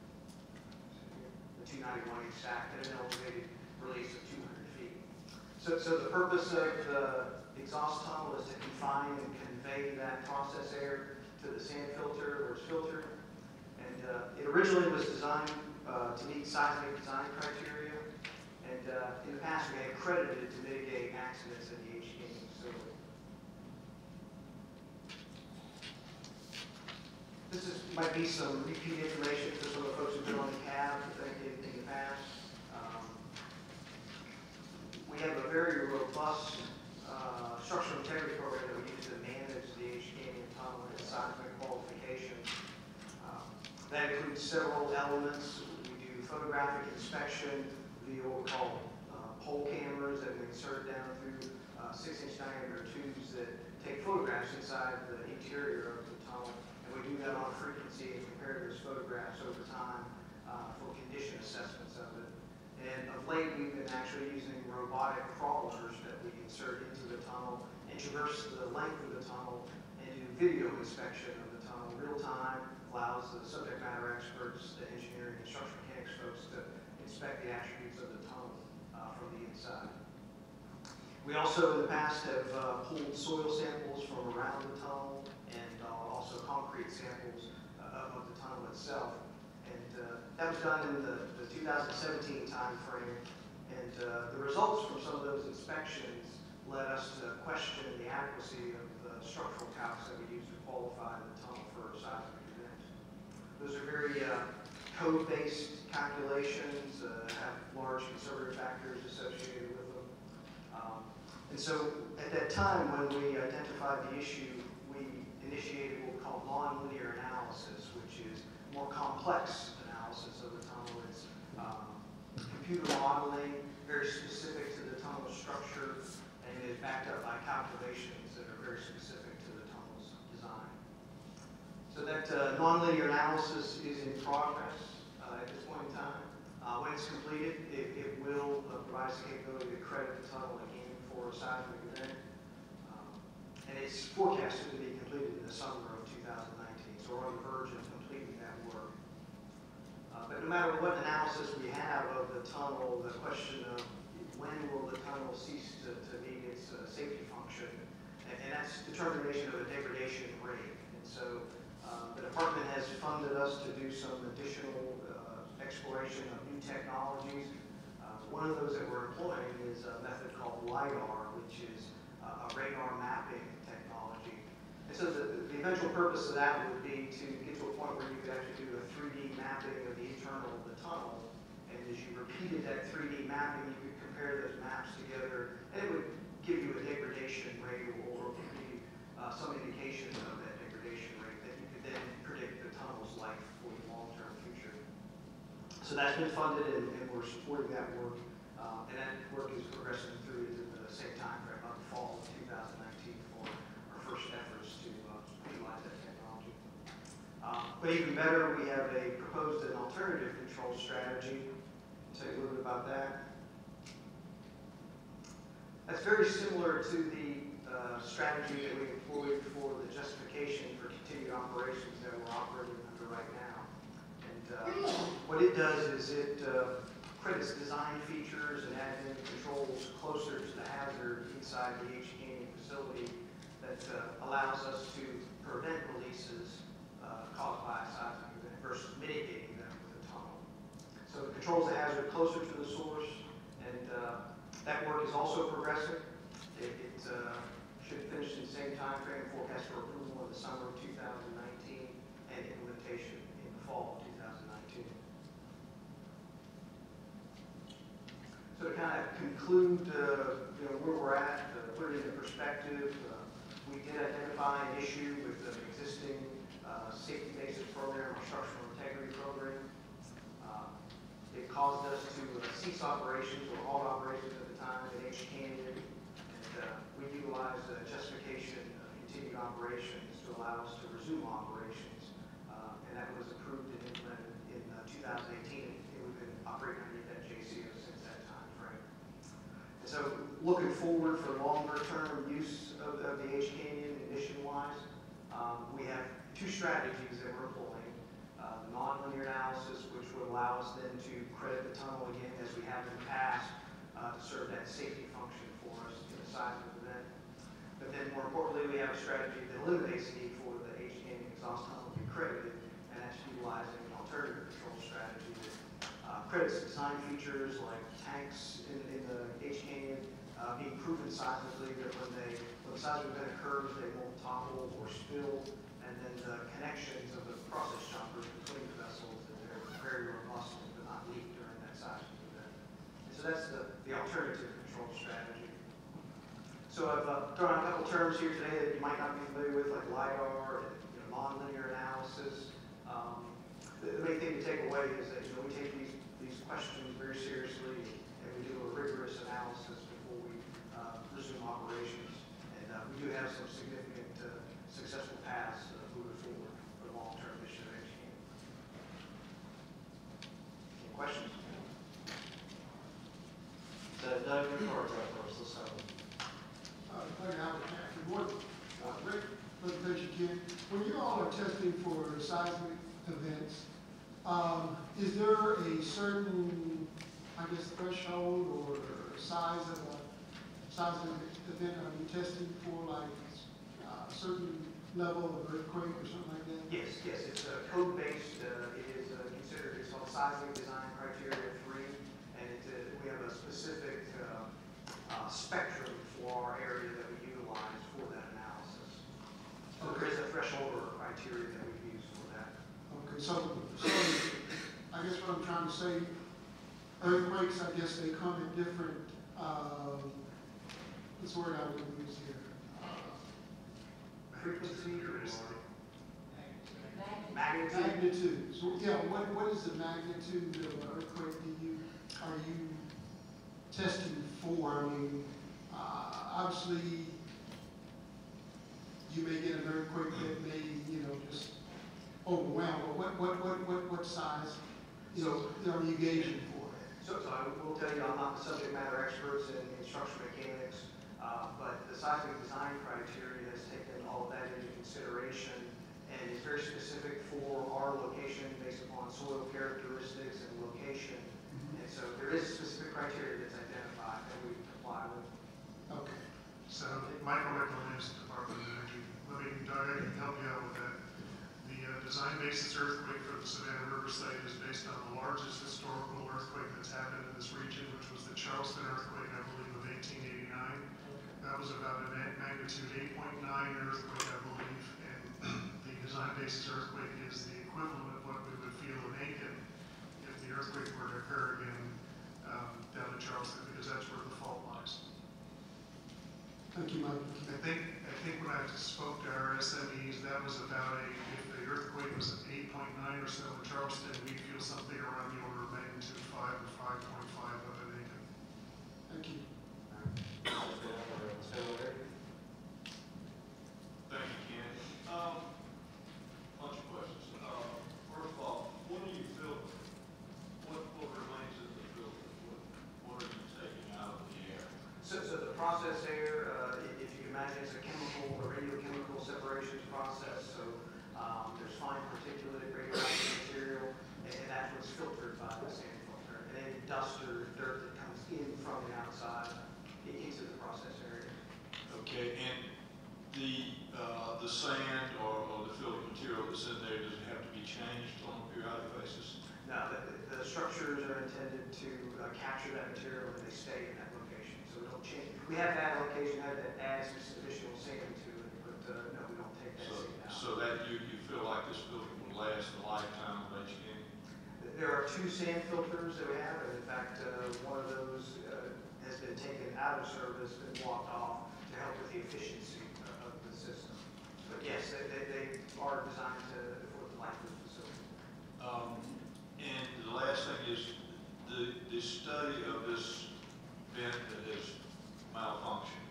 The two ninety-one H stack at an elevated release of two hundred feet. So, so the purpose of the exhaust tunnel is to confine and convey that process air to the sand filter where it's filtered. And uh, it originally was designed uh, to meet seismic design criteria. And uh, in the past, we had credited to mitigate accidents in the H Canyon facility. This is, might be some repeat information for some of the folks who've been on the C A B in, in the past. Um, we have a very robust uh, structural integrity program that we use to manage the H Canyon tunnel and seismic qualification. Um, that includes several elements. We do photographic inspection via what we call uh, pole cameras that we insert down through uh, six inch diameter tubes that take photographs inside the interior of the tunnel. And we do that on frequency and compare those photographs over time uh, for condition assessments of it. And of late, we've been actually using robotic crawlers that we insert into the tunnel and traverse the length of the tunnel and do video inspection of the tunnel real time, allows the subject matter experts, the engineering and structural mechanics folks to inspect the attributes of the tunnel uh, from the inside. We also in the past have uh, pulled soil samples from around the tunnel and uh, also concrete samples uh, of the tunnel itself. And uh, that was done in the, the two thousand seventeen timeframe. And uh, the results from some of those inspections led us to question the adequacy of the structural calcs that we use to qualify the tunnel for a seismic event. Those are very uh, code-based calculations, uh, have large conservative factors associated with them. Um, and so at that time, when we identified the issue, we initiated what we call nonlinear analysis, which is more complex analysis of the tunnel. It's um, computer modeling, very specific to the tunnel structure, and is backed up by calculations that are very specific to the tunnel's design. So that uh, nonlinear analysis is in progress uh, at this point in time. Uh, when it's completed, it, it will uh, provide us the capability to credit the tunnel again for a seismic event. Um, and it's forecasted to be completed in the summer of two thousand nineteen, so we're on the verge of completing that work. Uh, but no matter what analysis we have of the tunnel, the question of when will the tunnel cease to, to meet its uh, safety function, and, and that's determination of a degradation rate. And so uh, the department has funded us to do some additional uh, exploration of new technologies. Uh, one of those that we're employing is a method called LiDAR, which is uh, a radar mapping technology. And so the, the eventual purpose of that would be to get to a point where you could actually do a three D mapping of the internal of the tunnel. And as you repeated that three D mapping, you could compare those maps together, and it would give you a degradation rate or give you uh, some indication of that degradation rate that you could then predict the tunnel's life for the long-term future. So that's been funded, and, and we're supporting that work, uh, and that work is progressing through into the same time frame, about the fall of two thousand nineteen for our first efforts to uh, utilize that technology. Uh, but even better, we have a proposed an alternative control strategy. I'll tell you a little bit about that. That's very similar to the uh, strategy that we employed for the justification for continued operations that we're operating under right now. And uh, what it does is it uh, credits design features and adds in controls closer to the hazard inside the H Canyon facility that uh, allows us to prevent releases uh, caused by a seismic event versus mitigating them with a tunnel. So it controls the hazard closer to the source, and uh, that work is also progressing. It, it uh, should finish in the same time frame, forecast for approval in the summer of two thousand nineteen and implementation in the fall of two thousand nineteen. So to kind of conclude uh, you know, where we're at, uh, put it into perspective, uh, we did identify an issue with the existing uh, safety basis program or structural integrity program. Uh, it caused us to uh, cease operations or halt operations at the time at H Canyon, and uh, we utilized uh, justification of continued operations to allow us to resume operations, uh, and that was approved and implemented in uh, two thousand eighteen, and we've been operating underneath that J C O since that time frame. And so looking forward for longer term use of, of the H Canyon mission-wise, um, we have two strategies that we're employing. Uh, the nonlinear analysis, which would allow us then to credit the tunnel again as we have in the past uh, to serve that safety function for us in a seismic event. But then more importantly, we have a strategy that eliminates the need for the H Canyon exhaust tunnel to be credited, and that's utilizing an alternative control strategy that uh, credits design features like tanks in, in the H Canyon uh, being proven seismically that when they when the seismic event occurs, they won't topple or spill, and then the connections of the process jumpers between the vessels, that they're very robust and do not leak during that seismic event. And so that's the, the alternative control strategy. So I've uh, thrown out a couple terms here today that you might not be familiar with, like LiDAR and you know, nonlinear analysis. Um, the, the main thing to take away is that you know, we take these, these questions very seriously, and we do a rigorous analysis before we uh, resume operations. And uh, we do have some significant uh, successful paths uh, moving forward for the long-term mission of H Canyon. Any questions? So Doug, your card right first, let's have it. Uh, thank you, Albert. Good morning. Uh, great presentation, Ken. When you all are testing for seismic events, um, is there a certain, I guess, threshold or size of a seismic event? Are you testing for like uh, a certain level of earthquake or something like that? Yes, yes, it's a code-based, uh, it is uh, considered, it's called seismic design criteria three, and it, uh, we have a specific uh, uh, spectrum for our area that we utilize for that analysis. So there is a threshold or criteria that we use for that. Okay, so, so I guess what I'm trying to say, earthquakes, I guess they come in different, um, what's the word I would use here? Uh, Frequency or magnitude? Magnitude, so, yeah, what, what is the magnitude of an earthquake do you, are you testing for? I mean, uh, obviously, you may get an earthquake that may, you know, just overwhelm, but what, what, what, what, what size, you know, are you gauging for? So, so I will tell you, I'm not the subject matter experts in, in structural mechanics, uh, but the seismic design criteria has taken all of that into consideration and is very specific for our location based upon soil characteristics and location. And so there is specific criteria that's identified that we comply with. Okay. So, Michael Eklund, Department of Energy. Let me, Doug, I can help you out with that. The uh, design basis earthquake for the Savannah River site is based on the largest historical earthquake that's happened in this region, which was the Charleston earthquake, I believe, of eighteen eighty-nine. That was about a magnitude eight point nine earthquake, I believe, and the design basis earthquake is the equivalent of what we would feel in Aiken if the earthquake were to occur again um, down in Charleston, because that's where the fault lies. Thank you, Mike. I think, I think when I spoke to our S M Es, that was about a, if the earthquake was at eight point nine or so in Charleston, we'd feel something around the order of magnitude five or five point five up in Aiken. Thank you. Thank you, Ken. Um, bunch of questions. Uh, first of all, what do you filter? What, what remains in the filter? What, what are you taking out of the air? So, so the process air, uh, if you imagine it's a chemical or radiochemical separations process, so um, there's fine particulate radioactive material, and, and that's what's filtered by the sand filter. And any dust or dirt that comes in from the outside into the process area. Okay, and the uh, the sand or, or the filter material that's in there, does it have to be changed on a periodic basis? No, the, the structures are intended to uh, capture that material and they stay in that location, so we don't change. We have that location, had to add some additional sand to it, but uh, no, we don't take that So, sand out. so that you, you feel like this filter will last the lifetime of H K? There are two sand filters that we have, and in fact, uh, one of those uh, has been taken out of service and walked off to help with the efficiency of, of the system. But yes, they, they, they are designed to, for the life of the facility. Um, and the last thing is the, the study of this vent that has malfunctioned.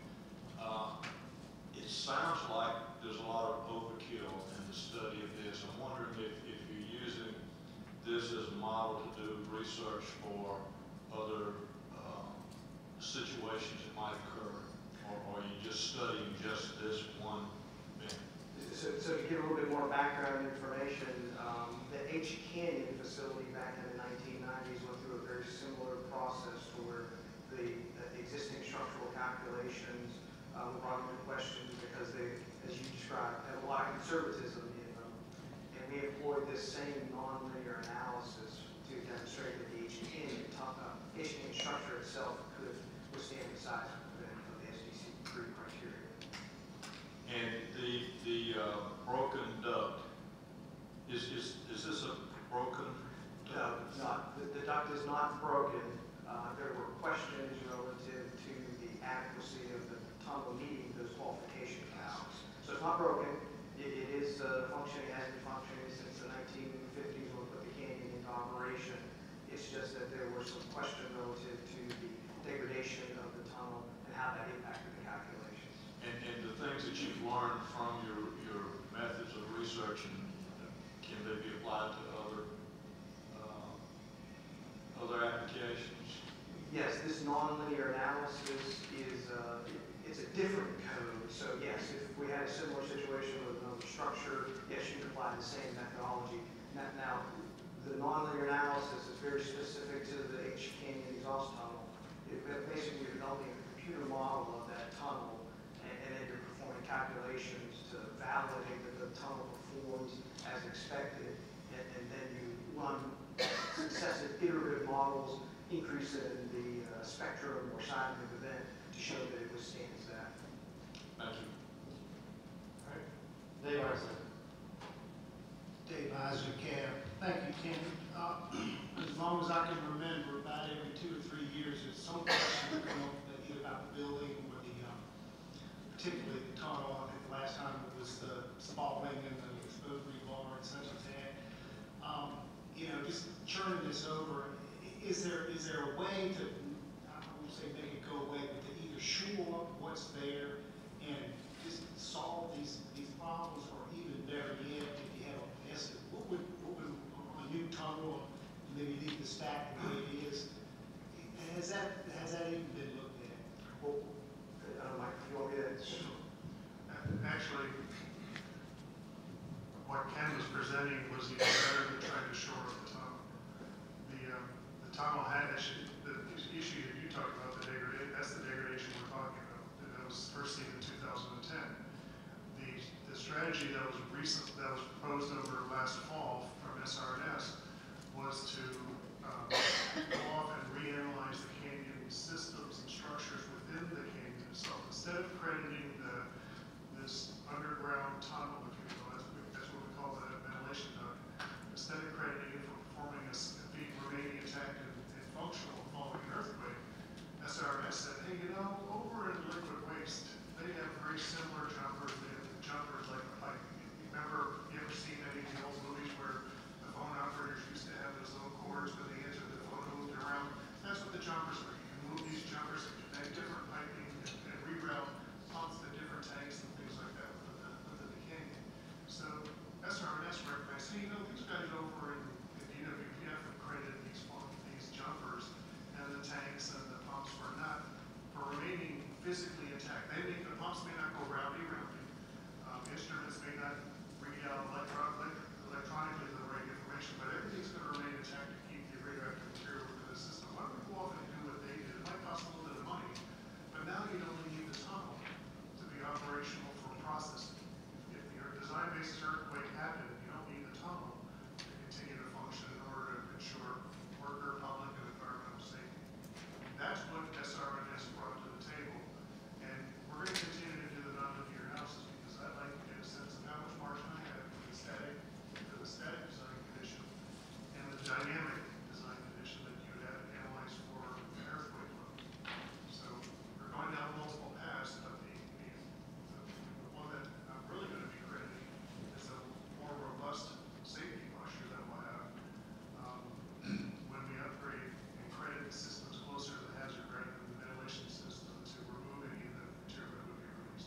Uh, it sounds like there's a lot of overkill in the study of this. I'm wondering if, if you're using this as a model to do research for other uh, situations that might occur, or, or are you just studying just this one vent? So, so to give a little bit more background information, um, the H Canyon facility back in the nineteen nineties went through a very similar process to where the, the existing structural calculations uh, were brought into question because they, as you described, had a lot of conservatism in them. And we employed this same nonlinear analysis to demonstrate that the H Canyon, uh, H Canyon structure itself could withstand the seismic event of the S D C three criteria. And the the uh, broken duct, is, is is this a broken No, duct? it's not. The, the duct is not broken. Uh, there were questions relative to the adequacy of the tunnel meeting those qualification counts. So it's not broken. It, it is uh, functioning, has been functioning since the nineteen fifties when we put the canyon into operation. It's just that there was some question relative to the degradation of the tunnel and how that impacted the calculations. And, and the things that you've learned from your, your methods of research, and can they be applied to other uh, other applications? Yes, this nonlinear analysis is uh, it, it's a different code. So yes, if we had a similar situation with another structure, yes, you can apply the same methodology. Now, now the nonlinear analysis is very specific to the H Canyon exhaust tunnel. It, basically, you're developing a computer model of that tunnel, and, and then you're performing calculations to validate that the tunnel performs as expected, and, and then you run successive iterative models, increase it in the uh, spectrum or seismic event to show that it withstands that. Thank you. All right. Dave Arson. Dave Isaac, C A B. Thank you, Ken. Uh, as long as I can remember, about every two or three years, there's some question that come up that either about the building or the, um, particularly the tunnel. I think the last time it was the spalling and the exposed rebar and such as that. turning this over, i- is there, is there a way to, I won't say make it go away, but to either shore up what's there and just solve these, these problems, or even better yet, if you have a estimate, what would, what would a new tunnel, maybe leave the stack the way it is, has that, has that even been looked at? Well, I don't know, Mike, if you want me to? Sure. And Actually, what Ken was presenting was even better than trying to shore up the tunnel. The, um, the tunnel had actually, the issue that you talked about, the degradation, that's the degradation we're talking about. And that was first seen in two thousand ten. The, the strategy that was recent, that was proposed over last fall from S R S was to um, go off and reanalyze the canyon systems and structures within the canyon itself. Instead of crediting the, this underground tunnel, if you will, that's, that's what we call the ventilation duct, instead of crediting it for performing a, being remaining intact and, and functional following an earthquake, S R S said, hey, you know, over in liquid waste, they have very similar jumpers. They have jumpers like the pipe. You remember, you ever seen any of the old movies where the phone operators used to have those little cords when they entered the phone moved around? That's what the jumpers are. You can move these jumpers and connect different piping and, and reroute pumps to different tanks and things like that within the, within the canyon. So S R S recognized, hey, you know, these guys over in, in D W P F have created these, these jumpers and the tanks and the pumps for not, for remaining physically intact. They make, the pumps may not go roundy roundy. Um, instruments may not read out electron, electronically the right information, but everything's going to remain intact to keep the radioactive material within the system. Why don't we go off and do what they did? It might cost a little bit of money, but now you don't need the tunnel to be operational for processing. If the design basis earthquake happened, you don't need the tunnel to continue to function in order to ensure worker, public, and environmental safety. That's what S R S brought to the table. And we're going to continue to do the non-linear analysis because I'd like to get a sense of how much margin I have for the static, for the static design condition and the dynamic design condition that you had analyzed for an earthquake load. So we're going down multiple paths, but the, the, the, the one that I'm really going to be crediting is a more robust safety posture that we'll have um, when we upgrade and credit the systems closer to the hazard rather than the ventilation system to remove any of the material that would be released.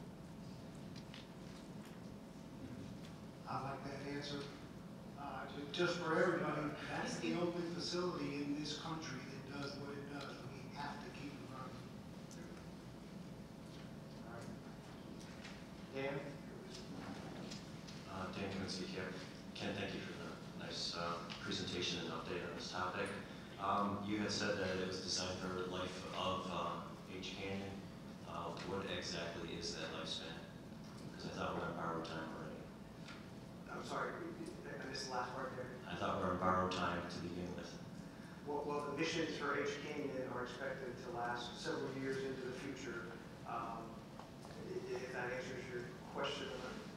I like that answer. Uh, ju- just for everybody, that's the only facility in this country that does what it does. We have to keep it running. All right. Dan? Uh, Dan Kaminsky, Ken, Ken, thank you for the nice uh, presentation and update on this topic. Um, you had said that it was designed for the life of uh, H Canyon. Uh, what exactly is that lifespan? Because I thought we're on borrowed time already. I'm sorry, I missed the last part there. I thought we were on borrowed time to begin with. Well, well, the missions for H Canyon are expected to last several years into the future. Um, i- if that answers your question.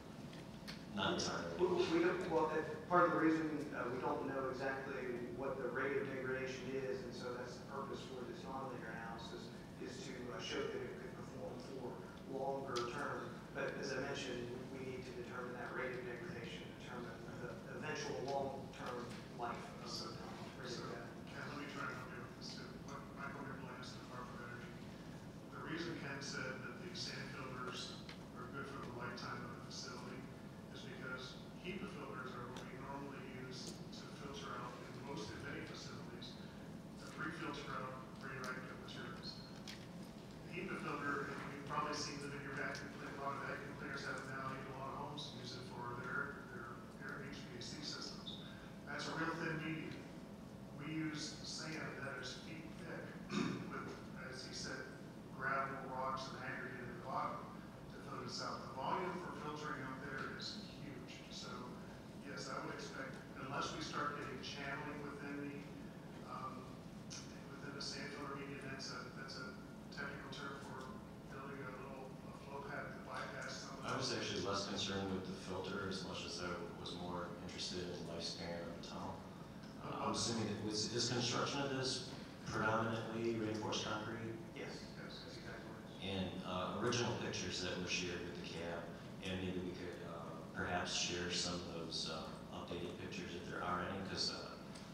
Not entirely. We, we don't, well, that, part of the reason uh, we don't know exactly what the rate of degradation is, and so that's the purpose for this nonlinear analysis, is to uh, show that it could perform for longer term. But as I mentioned, we need to determine that rate of degradation, determine the eventual long-term life of So, the tunnel. so Ken, let me try to help you with this too. What Michael Giblin is the Department of Energy. The reason Ken said that the sand filters are good for the lifetime of the facility is because HEPA filters are what we normally use to filter out in most, if any, facilities, to pre-filter out radioactive materials. The HEPA filter, and you've probably seen them in your vacuum cleaner, a lot of vacuum cleaners have it now, even a lot of homes use it for their, their, their H V A C systems. That's a real thin medium. We use sand that is feet thick with, as he said, gravel, rocks, and aggregate at the bottom to filter this out. The volume for filtering out there is huge. So, yes, I would expect, unless we start getting channeling within the um, within the sand filter medium, that's a that's a technical term for building a little a flow path to bypass some of I was those. actually less concerned with the filter as much as I was more interested in the lifespan of the tunnel. Uh, I'm assuming that was, is construction of this predominantly reinforced concrete? Yes, yes, that's exactly what it is. And uh, original pictures that were shared with the C A B, and maybe we could uh, perhaps share some of those uh, updated pictures if there are any, because uh,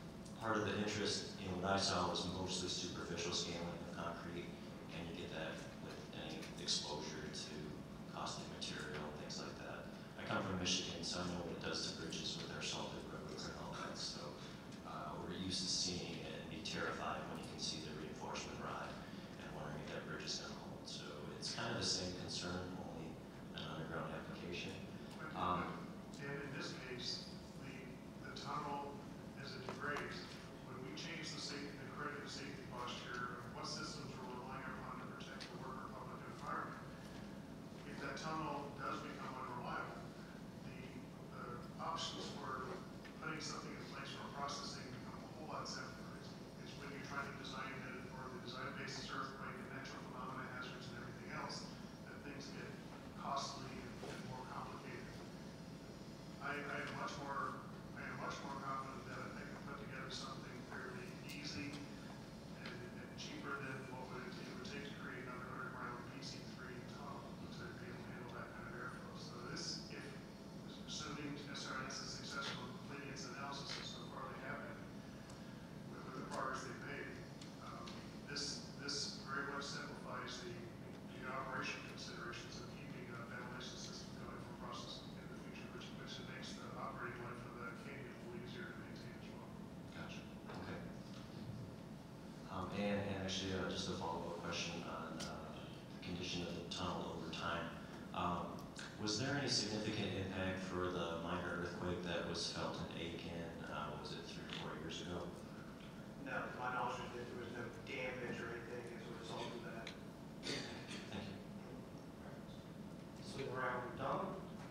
part of the interest in what I saw was mostly superficial scaling of concrete, and you get that with any exposure to caustic material, things like that. I come from Michigan, so I know what it does to bridges with their salted roads and all that, so uh, we're used to seeing it and be terrified when you can see the reinforcement rod and wondering if that bridge is going to hold. So it's kind of the same concern, only an underground application. Um, And in this case, the, the tunnel, as it degrades, when we change the safety, the critical safety posture, of what systems we're relying upon to protect the worker, public, and environment, if that tunnel does become unreliable, the, the options for putting something in place for processing become a whole lot simpler. It's, it's when you're trying to design it for the design basis earthquake and natural phenomena hazards and everything else, that things get costly and, and more complicated. I, I am much more, I am much more confident that I can put together something fairly easy and, and cheaper than what would it, it would take to create another underground P C three tunnel to be able to handle that kind of airflow. So this, if, assuming S R S is successful in completing its analysis, and so far they have been, with, with the progress they've made, um, this, this very much simplifies the, the operation considerations of keeping a ventilation system going for processing in the future, which, which makes the operating life of the canyon a little easier to maintain as well. Gotcha. Okay. Um, and, and actually, uh, just a follow-up question on uh, the condition of the tunnel over time. Um, was there any significant impact for the minor earthquake that was felt in Aiken? Uh, was it three or four years ago? No, to my knowledge, there was no damage or anything as a result of that. Thank you. Swing around, Don?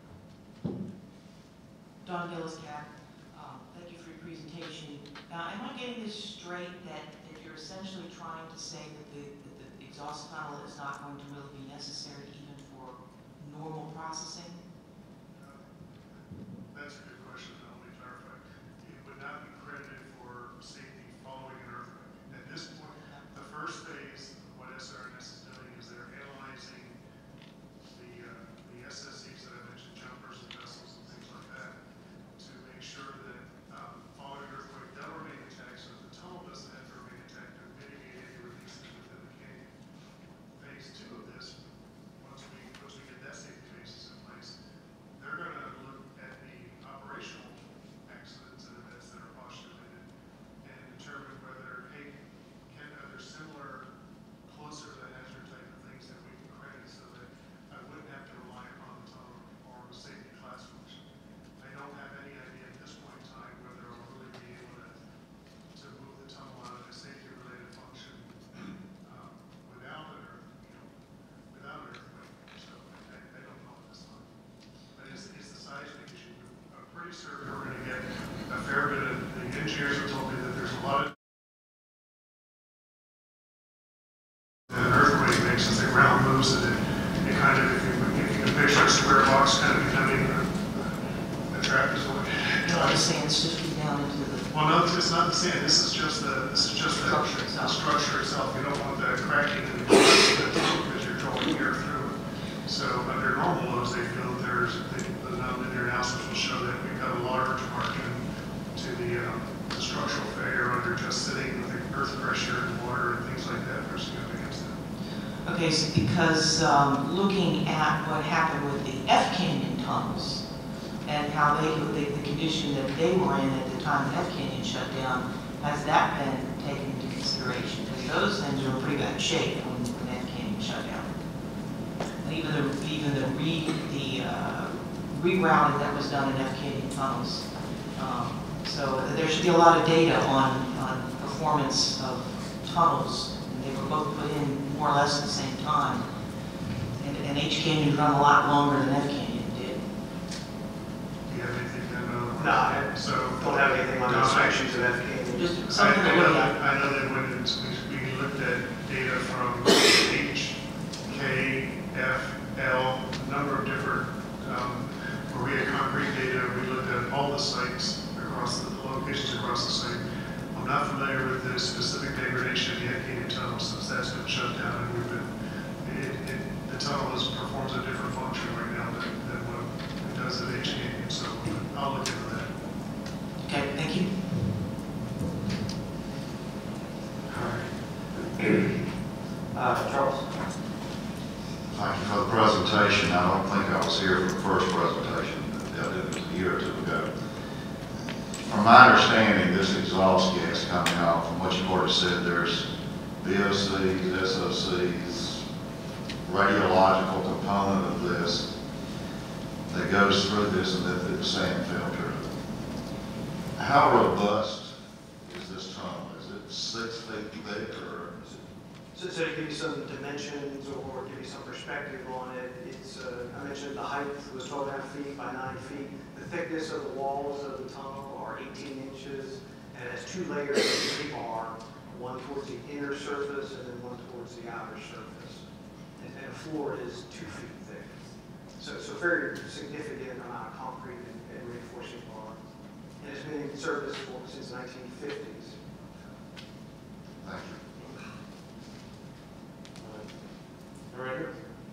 Don Gillis, C A B. Um, thank you for your presentation. Now, am I getting this straight that, that you're essentially trying to say that the, that the exhaust tunnel is not going to really be necessary even for normal processing? That's a good question, I'll let me clarify. It would not be credited for safety following an earthquake. At this point, the first phase of what S R S is doing is they're analyzing the, uh, the S S Es that I mentioned, jumpers and vessels and things like that, to make sure that um, following an earthquake, they'll remain intact, so the tunnel doesn't have to remain intact to mitigate any releases within the canyon. Phase two of this, once we, once we get that safety basis in place, they're going to look at the operational accidents and events that are postulated and determine whether, hey, can, are there similar, closer to hazard type of things that we can credit so that I wouldn't have to rely upon the tunnel or the safety class function. I don't have any idea at this point in time whether I'll really be able to, to move the tunnel out of a safety-related function um, without an earth, you know, without an earthquake. So I, I don't know at this time. But it's, it's the seismic issue. I'm pretty certain we're going to get a fair bit of, the engineers have told me that there's a lot of that an earthquake makes as the ground moves and it, it kind of, if you, if you can picture a square box kind of becoming a, a trapezoid. You know, the sand's sifting down into the... Well, no, it's, it's not the sand. This is just the, this is just the Structure the itself. structure itself. You don't want the cracking in the because you're drawing air through it. So under normal loads, they feel that there's, the, the nonlinear analysis will show that we've got a large margin to the, um, the structural failure under just sitting with the earth pressure and water and things like that pressing up against it. Okay, so because um, looking at what happened with the F Canyon tunnels and how they, the, the condition that they were in at the time F Canyon shut down, has that been taken into consideration? Because those things were in pretty bad shape when, when F Canyon shut down. And even the even the re the uh, rerouting that was done in F Canyon tunnels. Um, so there should be a lot of data on on performance of tunnels. And they were both put in more or less at the same time. And, and H Canyon run a lot longer than F Canyon did. Do you have anything to know? No, I So, don't have anything on no, the I- sections of F K. Just I, something I to know look that, at. I know that when it's, we, we looked at data from H, K, F, L, a number of different, um, where we had concrete data, we looked at all the sites across the, the locations across the site. I'm not familiar with the specific degradation of the F Canyon tunnel since that's been shut down and we've been, it, it, the tunnel is, performs a different function right now than, than what it does at H Canyon, so I'll look into that. Okay, thank you. year or two ago. From my understanding, this exhaust gas coming out, from what you've already said, there's V O Cs, S O Cs, radiological component of this that goes through this and then through the sand filter. How robust is this tunnel? Is it six feet thick or is it? So, so to give you some dimensions or give you some perspective on it, it's, uh, I mentioned the height was twelve and a half feet by nine feet. The thickness of the walls of the tunnel are eighteen inches, and it has two layers of rebar, one towards the inner surface and then one towards the outer surface. And, and the floor is two feet thick. So, so very significant amount of concrete and, and reinforcing bar. And it's been in service for, since nineteen fifties. Thank you. Narrator?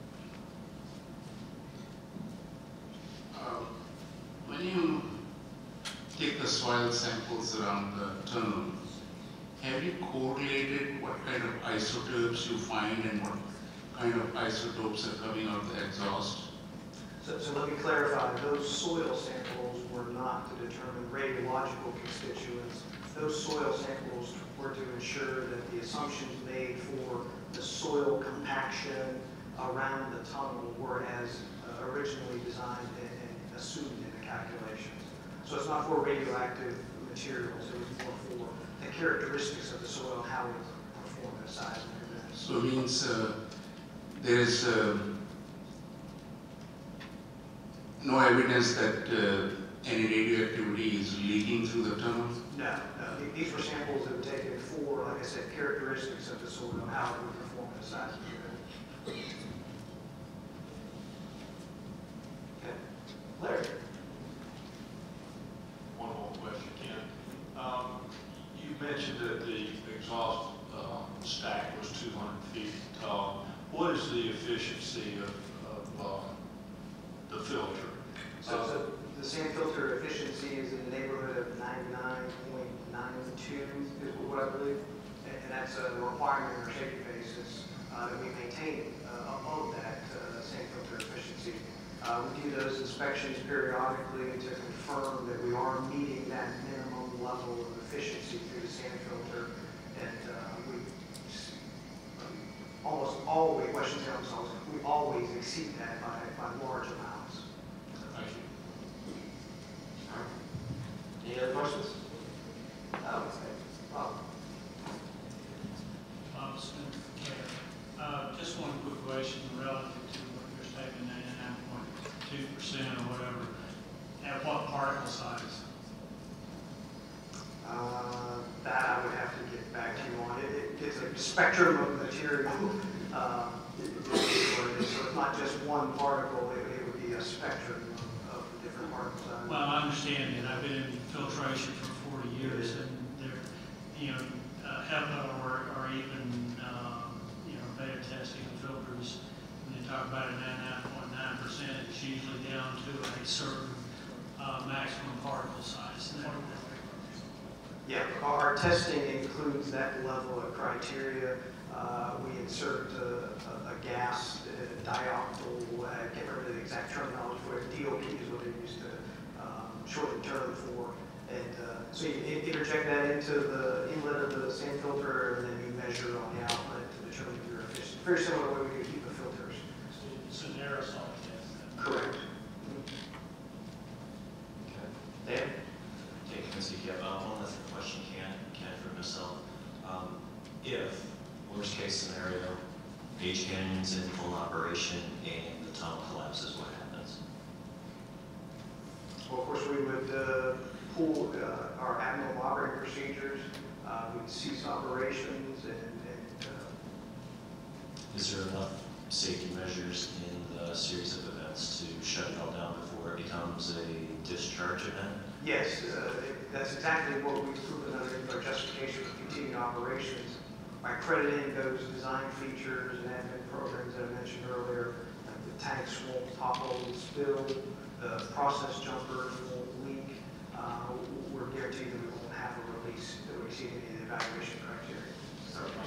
Uh, When you take the soil samples around the tunnel, have you correlated what kind of isotopes you find and what kind of isotopes are coming out of the exhaust? So, so let me clarify, those soil samples were not to determine radiological constituents. Those soil samples were to ensure that the assumptions made for the soil compaction around the tunnel were as uh, originally designed and, and assumed in the calculations. So it's not for radioactive materials, it was more for the characteristics of the soil, how it performed the seismic events. So it means uh, there is uh, no evidence that uh, any radioactivity is leaking through the tunnel? No, no. These were samples that were taken for, like I said, characteristics of the soil, how it would perform in a seismic event. Okay. Larry? One more question, Ken. Um, you mentioned that the exhaust uh, stack was two hundred feet tall. What is the efficiency of, of uh, the filter? So, so the sand filter efficiency is in the neighborhood of ninety-nine point nine two is what I believe. And, and that's a requirement on our safety basis uh, that we maintain uh, above that uh, sand filter efficiency. Uh, we do those inspections periodically to confirm that we are meeting that minimum level of efficiency through the sand filter. And uh, we almost always, questions themselves, we always exceed that by, by large amounts. Thank you. All right. Any other questions? Oh, okay. Rob? Um, Senator Kerr, uh, just one quick question relative to what you're stating, ninety-nine point two percent or whatever. At what particle size? Uh, that I would have to get back to you on. It, it, it's a spectrum of material. Uh, it, it, it, so it's not just one particle, it, it would be a spectrum of, of different particles. Well, I understand that. I've been in filtration for forty years, and they're, you know, uh, HEPA or, or even, um, you know, beta testing of filters, when they talk about a ninety-nine point nine percent, it's usually down to a certain uh, maximum particle size. Yeah, our testing includes that level of criteria. Uh, we insert a, a, a gas, a dioctyl, I can't remember the exact terminology for it, D O P is what they used to um, shorten the term for. And uh, so you interject that into the inlet of the sand filter, and then you measure on the outlet to determine your efficiency. Very similar to the way we do HEPA filters. It's an aerosol test. Correct. Dan? Okay, Mister Kip, uh, one last question, Ken, Ken for myself. Um, if, worst case scenario, H Canyon's in full operation and the tunnel collapses, what happens? Well, of course, we would uh, pull uh, our abnormal operating procedures. Uh, we'd cease operations and, and uh, Is there enough safety measures in the series of events to shut it all down before it becomes a discharge event? yes, uh, that's exactly what we've proven underneath our justification for continuing operations by crediting those design features and admin programs that I mentioned earlier, like the tanks won't topple and spill, the process jumpers won't leak. Uh, we're guaranteed that we won't have a release that would exceed any of the evaluation criteria. So, Let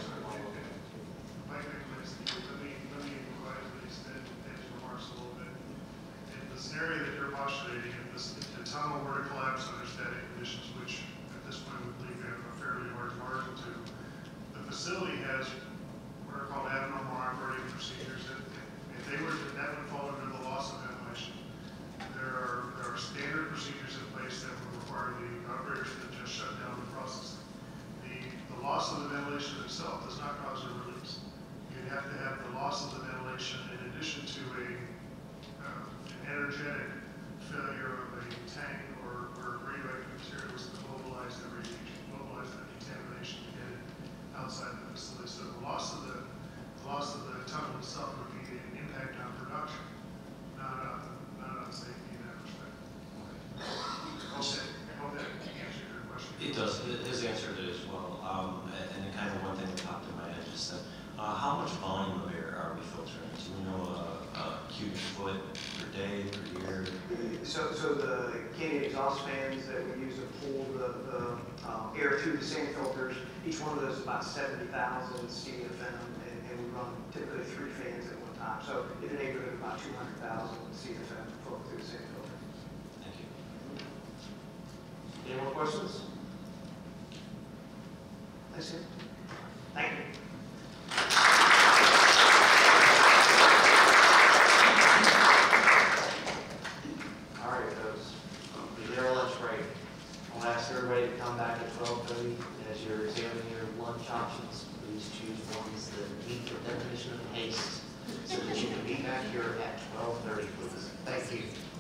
me, let me go ahead and extend Ed's remarks a little bit. In the scenario that you're postulating, if this, if the tunnel tunnel were to collapse under static conditions, which at this point we believe we have a fairly large margin to, the facility has what are called abnormal operating procedures. If, if they were to, that would fall under the loss of ventilation. There are, there are standard procedures in place that would require the operators to just shut down the process. The, the loss of the ventilation itself does not cause a release. You'd have to have the loss of the ventilation in addition to a, uh, an energetic failure of a tank or, or radioactive materials to mobilize the radiation, mobilize the contamination to get it outside the facility. So the loss of the, the loss of the tunnel itself would be an impact on production, not on, not on safety in that respect. Okay, I hope that answered your question. It does. His answered it as well. Um, and and then kind of one thing that popped in my head just then. Uh, how much volume of air are we filtering? Do we know a, a cubic foot per day, per year? So, so the Canadian exhaust fans that we use to pull the, the um, air through the sand filters, each one of those is about seventy thousand C F M, and, and we run typically three fans at one time. So in a neighborhood of about two hundred thousand C F M flowing through the sand filter. Thank you. Any more questions? Thanks, Tim. Thank you. All right, folks. We're there lunch break. I'll ask everybody to come back at twelve thirty. As you're examining your lunch options, please choose ones that meet the definition of haste so that you can be back here at twelve thirty, please. Thank you.